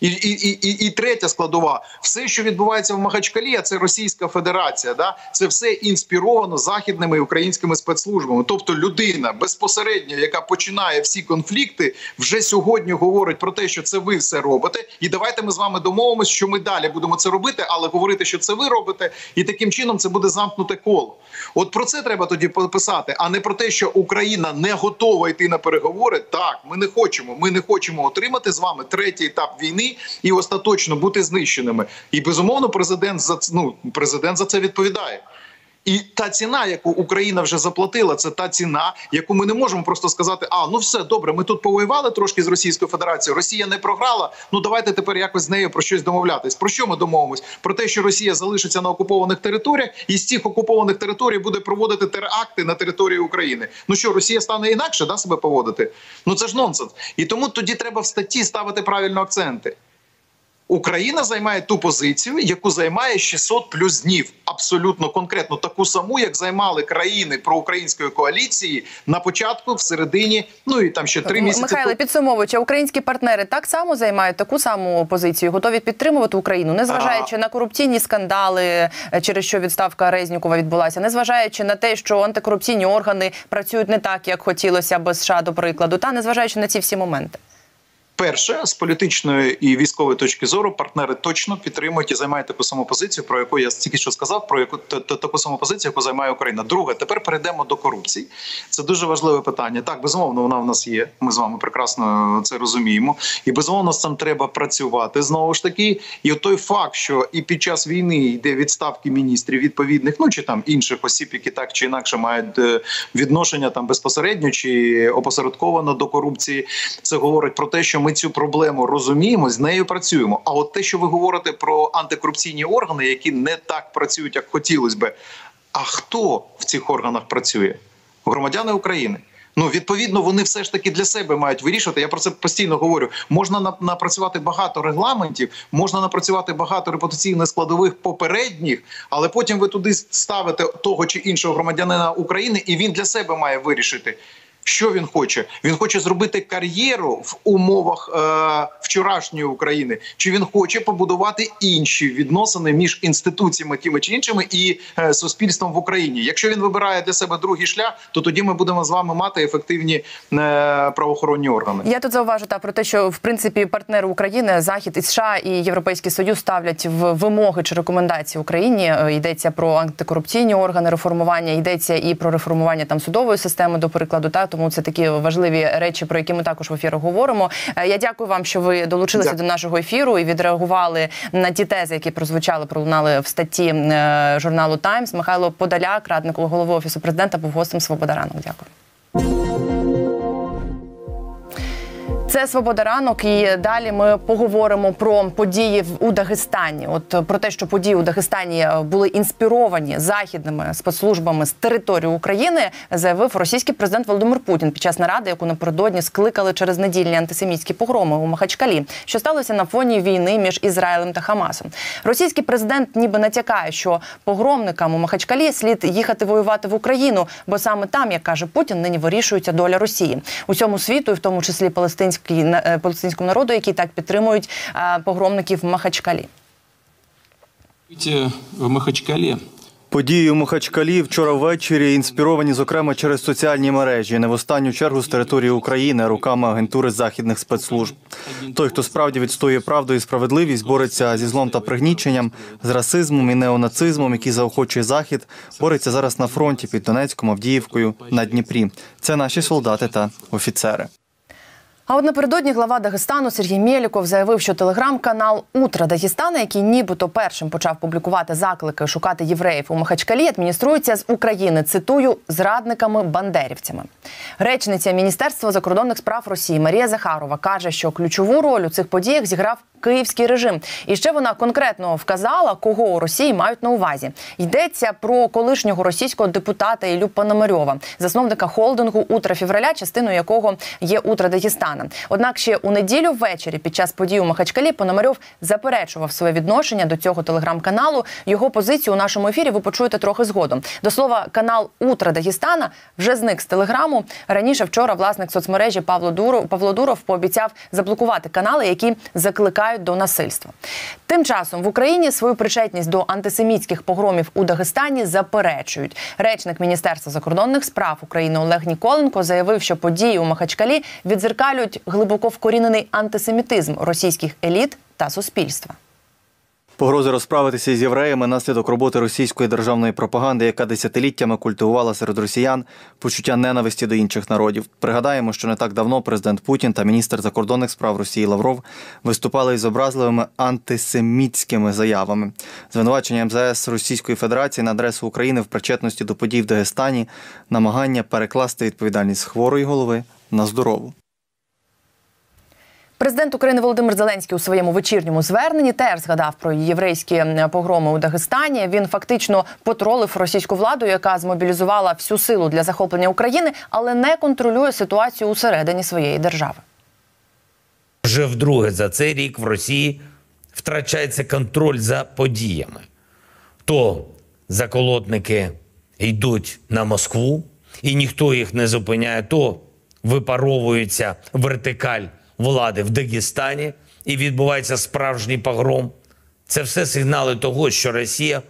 І третя складова. Все, що відбувається в Махачкалі, а це Російська Федерація, це все інспіровано західними і українськими спецслужбами. Тобто людина безпосередньо, яка починає всі конфлікти, вже сьогодні говорить про те, що це ви все робите. І давайте ми з вами домовимося, що ми далі будемо це робити, але говорити, що це ви робите, і таким чином це буде замкнуте коло. От про це треба тоді писати, а не про те, що Україна не готова йти на переговори. Так, ми не хочемо отримати з вами третій етап війни і остаточно бути знищеними. І, безумовно, президент за це відповідає. І та ціна, яку Україна вже заплатила, це та ціна, яку ми не можемо просто сказати, все, добре, ми тут повоювали трошки з Російською Федерацією, Росія не програла, давайте тепер якось з нею про щось домовлятись. Про що ми домовимось? Про те, що Росія залишиться на окупованих територіях і з цих окупованих територій буде проводити теракти на території України. Що, Росія стане інакше себе поводити? Це ж нонсенс. І тому тоді треба в статті ставити правильно акценти. Україна займає ту позицію, яку займає 600 плюс днів. Абсолютно конкретно таку саму, як займали країни проукраїнської коаліції на початку, в середині, і там ще 3 місяці. Михайле, підсумовуючи, українські партнери так само займають таку саму позицію, готові підтримувати Україну, незважаючи на корупційні скандали, через що відставка Резнікова відбулася, незважаючи на те, що антикорупційні органи працюють не так, як хотілося б США, до прикладу, та незважаючи на ці всі моменти. Перше, з політичної і військової точки зору партнери точно підтримують і займають таку саму позицію, про яку я тільки що сказав, про таку саму позицію, яку займає Україна. Друге, тепер перейдемо до корупції. Це дуже важливе питання. Так, безумовно, вона в нас є. Ми з вами прекрасно це розуміємо. І безумовно, з цим треба працювати знову ж таки. І той факт, що і під час війни йде відставки міністрів відповідних, чи там інших осіб, які так чи інакше мають відношення там безпосередньо чи опосередковано до корупції, це говорить про те, що ми цю проблему розуміємо, з нею працюємо. А от те, що ви говорите про антикорупційні органи, які не так працюють, як хотілося би, А хто в цих органах працює? Громадяни України. Відповідно, вони все ж таки для себе мають вирішувати. Я про це постійно говорю. Можна напрацювати багато регламентів, можна напрацювати багато репутаційних складових попередніх, але потім ви туди ставите того чи іншого громадянина України, і він для себе має вирішити, що він хоче. Він хоче зробити кар'єру в умовах вчорашньої України, чи він хоче побудувати інші відносини між інституціями тими чи іншими і суспільством в Україні. Якщо він вибирає для себе другий шлях, то тоді ми будемо з вами мати ефективні правоохоронні органи. Я тут зауважу про те, що в принципі партнери України, Захід і США і Європейський Союз ставлять в вимоги чи рекомендації Україні. Йдеться про антикорупційні органи реформування, йдеться і про реформування судової системи, до прикладу. Тому це такі важливі речі, про які ми також в ефірах говоримо. Я дякую вам, що ви долучилися до нашого ефіру і відреагували на ті тези, які пролунали в статті журналу «Таймс». Михайло Подоляк, радник голови Офісу Президента, був гостем «Свобода ранок». Дякую. Це «Свобода ранок», і далі ми поговоримо про події у Дагестані. Про те, що події у Дагестані були інспіровані західними спецслужбами з території України, заявив російський президент Володимир Путін під час наради, яку напередодні скликали через недільні антисемітські погроми у Махачкалі, що сталося на фоні війни між Ізраїлем та Хамасом. Російський президент ніби натякає, що погромникам у Махачкалі слід їхати воювати в Україну, бо саме там, як каже Путін, нині вирішується доля Росії. Усьому світу, і в тому числі палестинському народу, які так підтримують погромників в Махачкалі. В Махачкалі. Події у Махачкалі вчора ввечері інспіровані, зокрема, через соціальні мережі, не в останню чергу з території України, руками агентури західних спецслужб. Той, хто справді відстоює правду і справедливість, бореться зі злом та пригніченням, з расизмом і неонацизмом, які заохочує Захід, бореться зараз на фронті під Донецьком, Авдіївкою, на Дніпрі. Це наші солдати та офіцери. А напередодні глава Дагестану Сергій Мєліков заявив, що телеграм-канал «Утро Дагестана», який нібито першим почав публікувати заклики шукати євреїв у Махачкалі, адмініструється з України, цитую, «зрадниками-бандерівцями». Речниця Міністерства закордонних справ Росії Марія Захарова каже, що ключову роль у цих подіях зіграв київський режим. І ще вона конкретно вказала, кого у Росії мають на увазі. Йдеться про колишнього російського депутата Іллю Пономарьова, засновника холдингу «Утро февраля», частиною якого є «Утро Дагестана». Однак ще у неділю ввечері під час подій у Махачкалі Пономарьов заперечував своє відношення до цього телеграм-каналу. Його позицію у нашому ефірі ви почуєте трохи згодом. До слова, канал «Утро Дагестана» вже зник з телеграму. Раніше вчора власник соцмережі Павло Дуров пообіцяв заблокувати канали, які закликають до насильства. Тим часом в Україні свою причетність до антисемітських погромів у Дагестані заперечують. Речник Міністерства закордонних справ України Олег Ніколенко заявив, що події у Махачкалі віддзеркалюють глибоко вкорінений антисемітизм російських еліт та суспільства. Погрози розправитися із євреями – наслідок роботи російської державної пропаганди, яка десятиліттями культивувала серед росіян почуття ненависті до інших народів. Пригадаємо, що не так давно президент Путін та міністр закордонних справ Росії Лавров виступали із образливими антисемітськими заявами. Звинувачення МЗС Російської Федерації на адресу України в причетності до подій в Дагестані – намагання перекласти відповідальність з хворої голови на здорову. Президент України Володимир Зеленський у своєму вечірньому зверненні теж згадав про єврейські погроми у Дагестані. Він фактично потролив російську владу, яка змобілізувала всю силу для захоплення України, але не контролює ситуацію усередині своєї держави. Вже вдруге за цей рік в Росії втрачається контроль за подіями. То заколотники йдуть на Москву, і ніхто їх не зупиняє, то випаровується вертикаль влади в Дагестані і відбувається справжній погром. Це все сигнали того, що Росія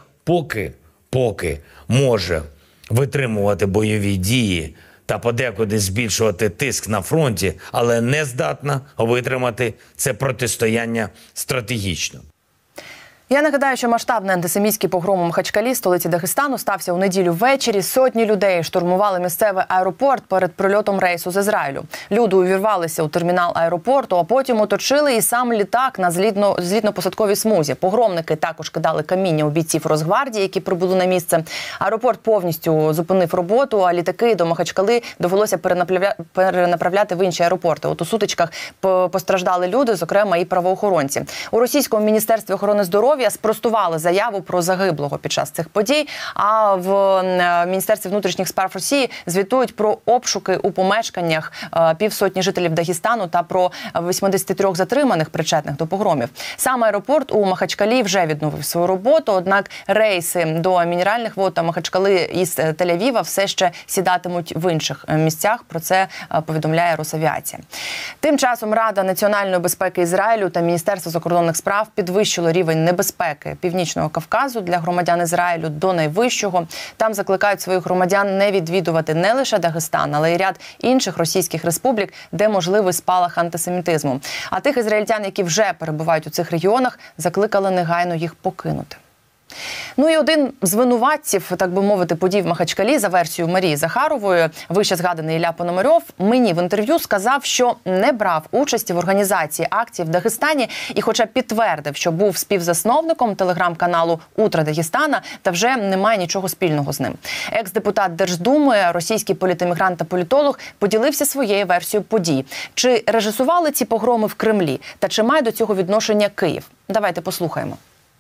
поки може витримувати бойові дії та подекуди збільшувати тиск на фронті, але не здатна витримати це протистояння стратегічно. Я нагадаю, що масштабний антисемітський погром у Махачкалі, столиці Дагестану, стався у неділю ввечері. Сотні людей штурмували місцевий аеропорт перед прильотом рейсу з Ізраїлю. Люди увірвалися у термінал аеропорту, а потім оточили і сам літак на злітно-посадковій смузі. Погромники також кидали каміння у бійців Росгвардії, які прибули на місце. Аеропорт повністю зупинив роботу, а літаки до Махачкали довелося перенаправляти в інші аеропорти. У сутичках постраждали люди, зокрема і правоохоронці. У російському міністерстві охорони здоров'я здоров'я спростували заяву про загиблого під час цих подій. А в Міністерстві внутрішніх справ Росії звітують про обшуки у помешканнях півсотні жителів Дагестану та про 83 затриманих, причетних до погромів. Сам аеропорт у Махачкалі вже відновив свою роботу, однак рейси до Мінеральних вод та Махачкали із Тель-Авіва все ще сідатимуть в інших місцях. Про це повідомляє Росавіація. Тим часом Рада національної безпеки Ізраїлю та Міністерство закордонних справ підвищило рівень небезпеки Північного Кавказу для громадян Ізраїлю до найвищого. Там закликають своїх громадян не відвідувати не лише Дагестан, але й ряд інших російських республік, де можливий спалах антисемітизму. А тих ізраїльтян, які вже перебувають у цих регіонах, закликали негайно їх покинути. Ну і один з винуватців, так би мовити, подій в Махачкалі, за версією Марії Захарової, вище згаданий Ілля Пономарьов, мені в інтерв'ю сказав, що не брав участі в організації акції в Дагестані і хоча підтвердив, що був співзасновником телеграм-каналу «Утро Дагестана», та вже немає нічого спільного з ним. Екс-депутат Держдуми, російський політемігрант та політолог поділився своєю версією подій. Чи режисували ці погроми в Кремлі? Та чи має до цього відношення Київ? Давайте послухаємо.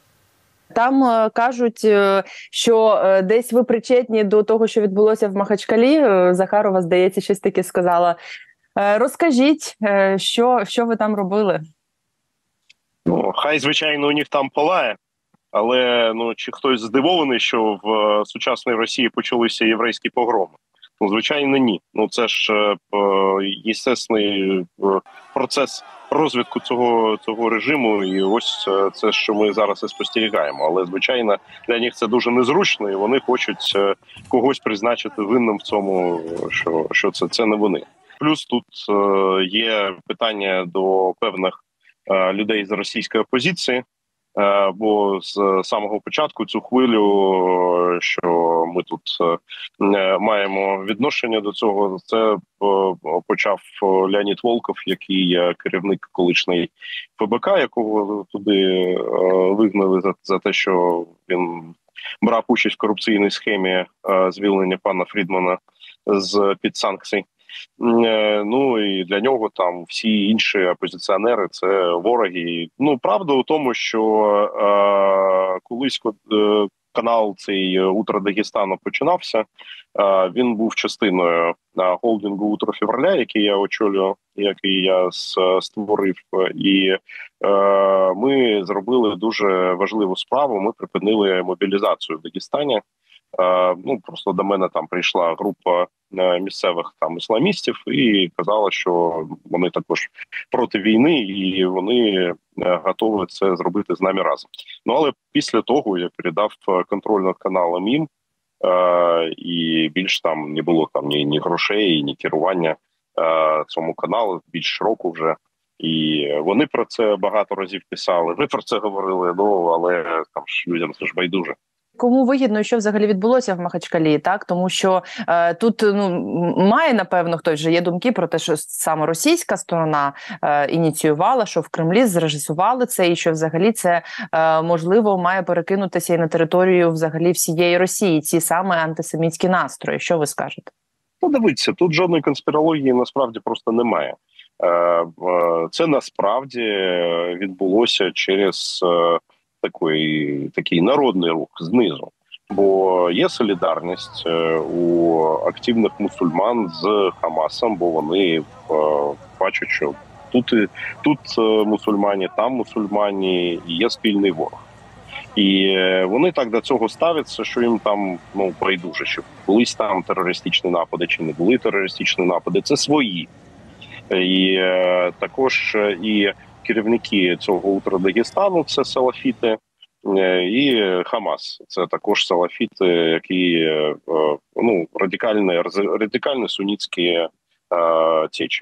Там кажуть, що десь ви причетні до того, що відбулося в Махачкалі. Захарова, здається, щось таке сказала. Розкажіть, що ви там робили? Ну, хай, звичайно, у них там палає, але чи хтось здивований, що в сучасній Росії почалися єврейські погроми? Ну, звичайно, ні. Це ж єстественний процес розвитку цього режиму, і ось це, що ми зараз і спостерігаємо. Але, звичайно, для них це дуже незручно, і вони хочуть когось призначити винним в цьому, що це не вони. Плюс тут є питання до певних людей з російської опозиції, бо з самого початку цю хвилю, що ми тут маємо відношення до цього, це почав Леонід Волков, який керівник колишньої ФБК, якого туди вигнали за те, що він брав участь в корупційній схемі звільнення пана Фрідмана з-під санкцій. Ну і для нього там всі інші опозиціонери – це вороги. Правда у тому, що колись канал цей «Утро Дагестану» починався, він був частиною холдингу «Утро Февраля», який я очолюю, який я створив. І ми зробили дуже важливу справу. Ми припинили мобілізацію в Дагестані. Просто до мене там прийшла група місцевих там ісламістів і казала, що вони також проти війни і вони готові це зробити з нами разом. Але після того я передав контроль над каналом їм, і більш там не було там ні грошей, ні керування цьому каналу більш року вже. І вони про це багато разів писали, ми про це говорили, але там ж людям це ж байдуже. Кому вигідно, що взагалі відбулося в Махачкалі, так? Тому що тут має, напевно, хтось же є думки про те, що саме російська сторона ініціювала, що в Кремлі зрежисували це, і що взагалі це, можливо, має перекинутися і на територію взагалі всієї Росії, ці саме антисемітські настрої. Що ви скажете? Дивіться, тут жодної конспірології насправді просто немає. Це насправді відбулося через такий народний рух знизу. Бо є солідарність у активних мусульман з Хамасом, бо вони бачать, що тут мусульмані, там мусульмані, і є спільний ворог. І вони так до цього ставляться, що їм там байдуже, що колись там терористичні напади чи не були терористичні напади. Це свої. І також і керівники цього «Утро Дагестану» – це салафіти, і Хамас – це також салафіти, які радикальні сунітські течі.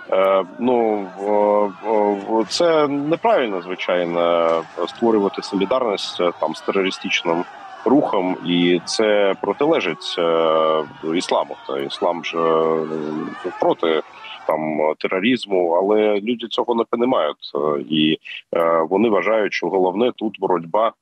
Це неправильно, звичайно, створювати солідарність там з терористичним рухом, і це протилежить ісламу. Та іслам ж проти тероризму, але люди цього не розуміють, і вони вважають, що головне тут боротьба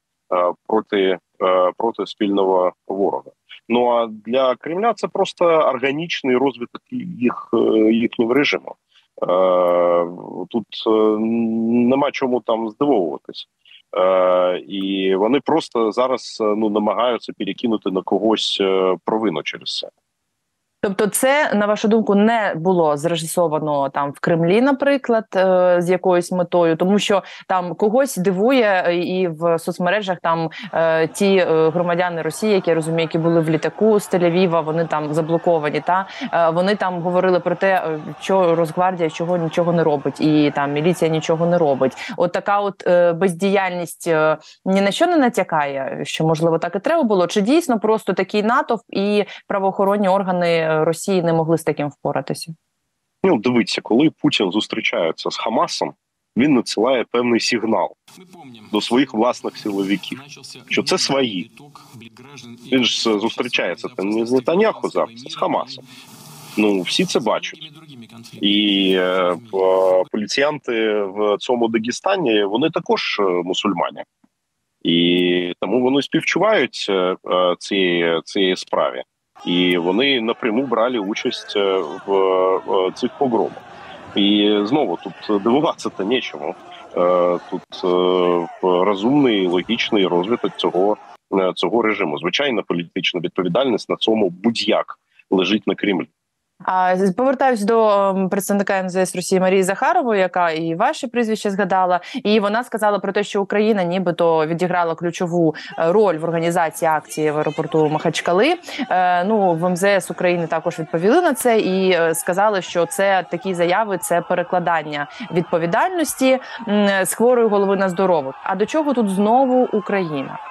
проти спільного ворога. А для Кремля це просто органічний розвиток їхнього режиму. Тут нема чому там здивовуватись. І вони просто зараз намагаються перекинути на когось провину через це. Тобто це, на вашу думку, не було зрежисовано там в Кремлі, наприклад, з якоюсь метою, тому що там когось дивує і в соцмережах там ті громадяни Росії, які, я розумію, які були в літаку з Тель-Авіва, вони там заблоковані, вони там говорили про те, що Росгвардія чого нічого не робить, і там міліція нічого не робить. От така от бездіяльність ні на що не натякає, що, можливо, так і треба було? Чи дійсно просто такий натовп і правоохоронні органи Росії не могли з таким впоратися? Дивіться, коли Путін зустрічається з Хамасом, він надсилає певний сигнал до своїх власних силовиків, що це свої. Він ж зустрічається не з Нетаньяху зараз, а з Хамасом. Всі це бачать. І поліціянти в цьому Дагестані, вони також мусульмані. І тому вони співчувають цієї справі. І вони напряму брали участь в цих погромах. І знову тут дивуватися-то нічому. Тут розумний, логічний розвиток цього режиму. Звичайно, політична відповідальність на цьому будь-як лежить на Кремлі. Повертаюсь до представника МЗС Росії Марії Захарової, яка і ваше прізвище згадала, і вона сказала про те, що Україна нібито відіграла ключову роль в організації акції в аеропорту Махачкали. В МЗС України також відповіли на це і сказали, що це такі заяви, це перекладання відповідальності з хворої голови на здорову. А до чого тут знову Україна?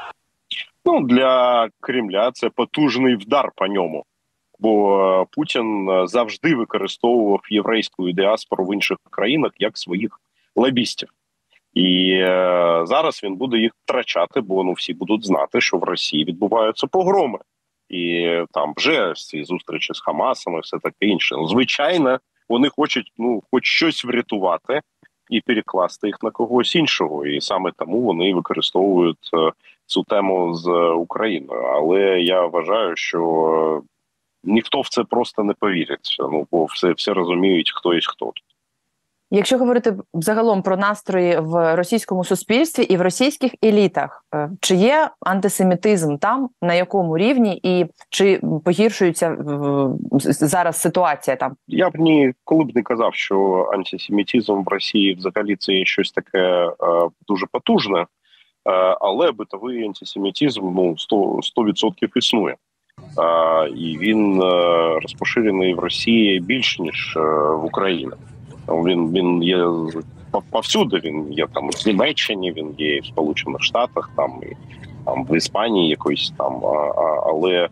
Для Кремля це потужний вдар по ньому. Бо Путін завжди використовував єврейську діаспору в інших країнах як своїх лобістів. І зараз він буде їх втрачати, бо всі будуть знати, що в Росії відбуваються погроми. І там вже ці зустрічі з Хамасом і все таке інше. Звичайно, вони хочуть хоч щось врятувати і перекласти їх на когось іншого. І саме тому вони використовують цю тему з Україною. Але я вважаю, що ніхто в це просто не повірить, бо всі розуміють, хто є хто. Якщо говорити загалом про настрої в російському суспільстві і в російських елітах, чи є антисемітизм там, на якому рівні, і чи погіршується зараз ситуація там? Я б ніколи б не казав, що антисемітизм в Росії взагалі це є щось таке дуже потужне, але битовий антисемітизм 100% існує. І він розпоширений в Росії більш, ніж в Україні. Він є повсюди, він є там в Німеччині, він є в Сполучених Штатах, і в Іспанії якоїсь там, але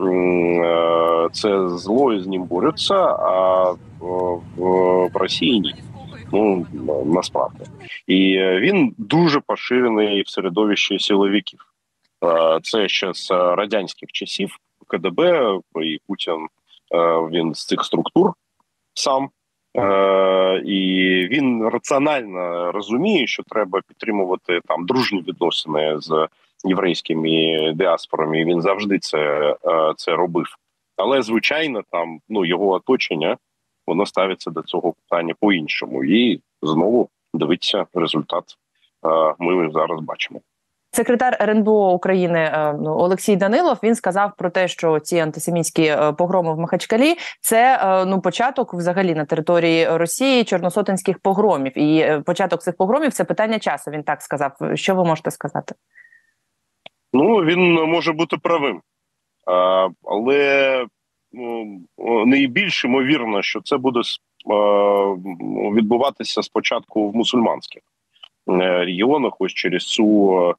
це зло, і з ним борються, а в Росії ні. Насправді. І він дуже поширений в середовищі силовиків. Це ще з радянських часів. КДБ і Путін, він з цих структур сам. І він раціонально розуміє, що треба підтримувати там дружні відносини з єврейськими діаспорами. І він завжди це робив. Але, звичайно, там його оточення, воно ставиться до цього питання по-іншому. І знову, дивіться, результат ми зараз бачимо. Секретар РНБО України Олексій Данилов, він сказав про те, що ці антисемітські погроми в Махачкалі – це початок взагалі на території Росії чорносотенських погромів. І початок цих погромів – це питання часу, він так сказав. Що ви можете сказати? Він може бути правим. Але найбільш ймовірно, що це буде відбуватися спочатку в мусульманських регіонах, ось через цю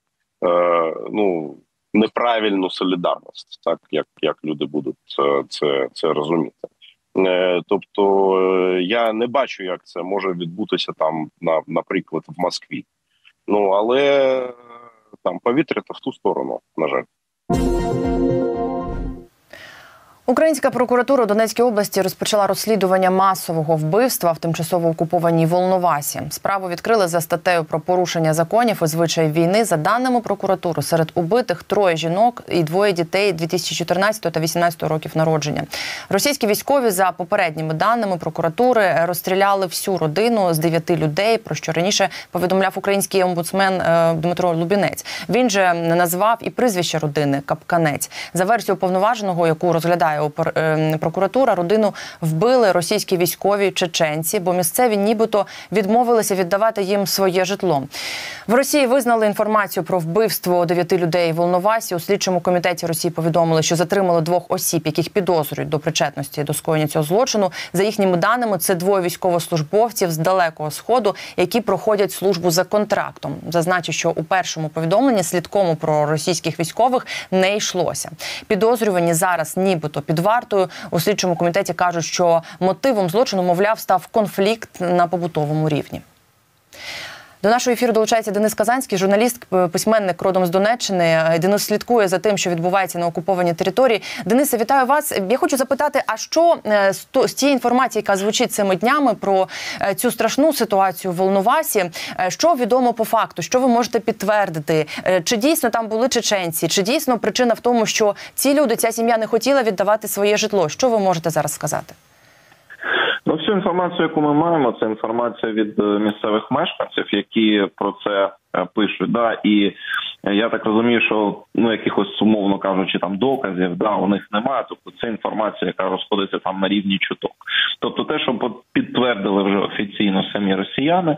неправильну солідарність, так як люди будуть це розуміти. Тобто я не бачу, як це може відбутися там, наприклад, в Москві. Але там повітря то в ту сторону, на жаль. Українська прокуратура у Донецькій області розпочала розслідування масового вбивства в тимчасово окупованій Волновасі. Справу відкрили за статтею про порушення законів і звичаїв війни. За даними прокуратури, серед убитих 3 жінок і 2 дітей 2014 та 2018 років народження. Російські військові, за попередніми даними прокуратури, розстріляли всю родину з 9 людей, про що раніше повідомляв український омбудсмен Дмитро Лубінець. Він же назвав і прізвище родини – Капканець. За версією уповноваженого, яку розглядає прокуратура, родину вбили російські військові чеченці, бо місцеві нібито відмовилися віддавати їм своє житло. В Росії визнали інформацію про вбивство 9 людей в Волновасі. У слідчому комітеті Росії повідомили, що затримали 2 осіб, яких підозрюють до причетності до скоєння цього злочину. За їхніми даними, це 2 військовослужбовців з Далекого Сходу, які проходять службу за контрактом. Зазначу, що у першому повідомленні слідкому про російських військових не йшлося. Підозрювані зараз нібито під вартою. У слідчому комітеті кажуть, що мотивом злочину, мовляв, став конфлікт на побутовому рівні. До нашого ефіру долучається Денис Казанський, журналіст, письменник родом з Донеччини. Денис слідкує за тим, що відбувається на окупованій території. Денисе, вітаю вас. Я хочу запитати, а що з тієї інформації, яка звучить цими днями про цю страшну ситуацію в Волновасі, що відомо по факту, що ви можете підтвердити? Чи дійсно там були чеченці? Чи дійсно причина в тому, що ці люди, ця сім'я не хотіла віддавати своє житло? Що ви можете зараз сказати? Ну, всю інформацію, яку ми маємо, це інформація від місцевих мешканців, які про це пишуть. Да? І я так розумію, що якихось, умовно кажучи, там доказів, у них немає. Тобто це інформація, яка розходиться там на рівні чуток. Тобто те, що підтвердили вже офіційно самі росіяни,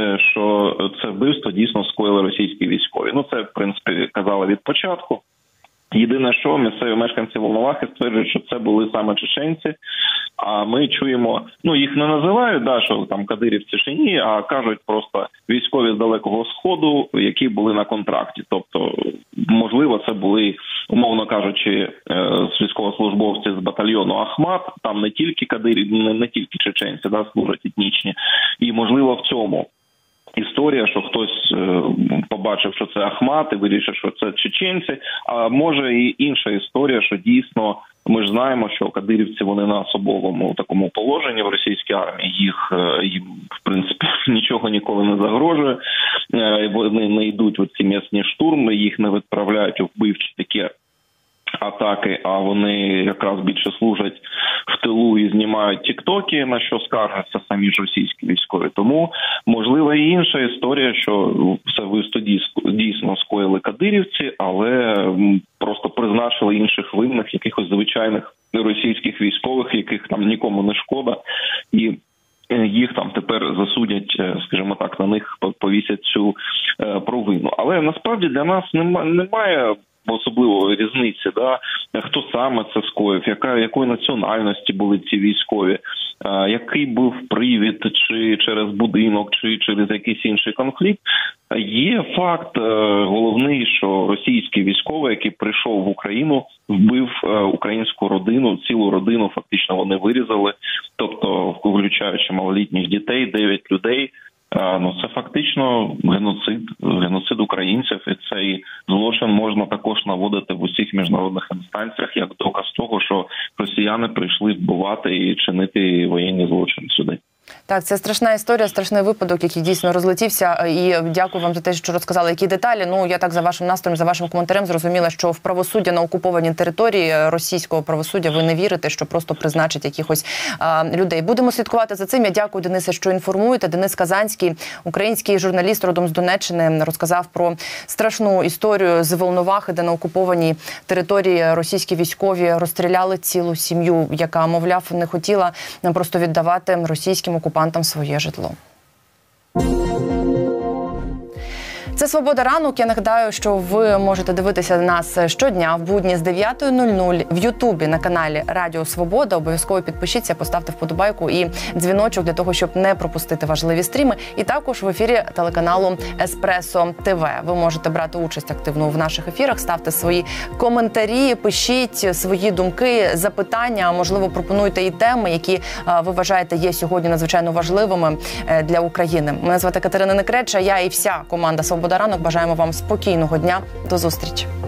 що це вбивство дійсно скоїли російські військові. Це, в принципі, казали від початку. Єдине, що місцеві мешканці Волновахи стверджують, що це були саме чеченці, а ми чуємо, їх не називають, що там кадирівці чи ні, а кажуть просто військові з Далекого Сходу, які були на контракті. Тобто, можливо, це були, умовно кажучи, військовослужбовці з батальйону Ахмат, там не тільки кадирів, не тільки чеченці, служать етнічні, і, можливо, в цьому історія, що хтось побачив, що це Ахмат і вирішив, що це чеченці, а може і інша історія, що дійсно ми ж знаємо, що кадирівці, вони на особовому такому положенні в російській армії, їм в принципі нічого ніколи не загрожує, вони не йдуть в ці м'ясні штурми, їх не відправляють у вбивчі такі атаки, а вони якраз більше служать в тилу і знімають тіктоки, на що скаржаться самі ж російські військові. Тому, можливо, і інша історія, що це вбивство дійсно скоїли кадирівці, але просто призначили інших винних, якихось звичайних російських військових, яких там нікому не шкода, і їх там тепер засудять, скажімо так, на них повісять цю провину. Але насправді для нас немає особливої різниці, хто саме це скоїв, якої національності були ці військові, який був привід, чи через будинок, чи через якийсь інший конфлікт. Є факт головний, що російський військовий, який прийшов в Україну, вбив українську родину, цілу родину фактично вони вирізали, тобто включаючи малолітніх дітей, 9 людей. Це фактично геноцид українців, і цей злочин можна також наводити в усіх міжнародних інстанціях як доказ того, що росіяни прийшли вбивати і чинити воєнні злочини сюди. Так, це страшна історія, страшний випадок, який дійсно розлетівся. І дякую вам за те, що розказали, які деталі. Я так за вашим настроєм, за вашим коментарем зрозуміла, що в правосуддя на окупованій території російського правосуддя ви не вірите, що просто призначить якихось людей. Будемо слідкувати за цим. Я дякую, Денисе, що інформуєте. Денис Казанський, український журналіст родом з Донеччини, розказав про страшну історію з Волновахи, де на окупованій території російські військові розстріляли цілу сім'ю, яка, мовляв, не хотіла просто віддавати російським окупантам своє житло. Це «Свобода ранок». Я нагадаю, що ви можете дивитися нас щодня в будні з 9:00 в Ютубі на каналі Радіо Свобода. Обов'язково підпишіться, поставте вподобайку і дзвіночок для того, щоб не пропустити важливі стріми. І також в ефірі телеканалу Еспресо ТВ. Ви можете брати участь активно в наших ефірах, ставте свої коментарі, пишіть свої думки, запитання, можливо, пропонуйте і теми, які ви вважаєте є сьогодні надзвичайно важливими для України. Мене звати Катерина Некреча, я і вся команда «Свобода ранок» бажаємо вам спокійного дня. До зустрічі.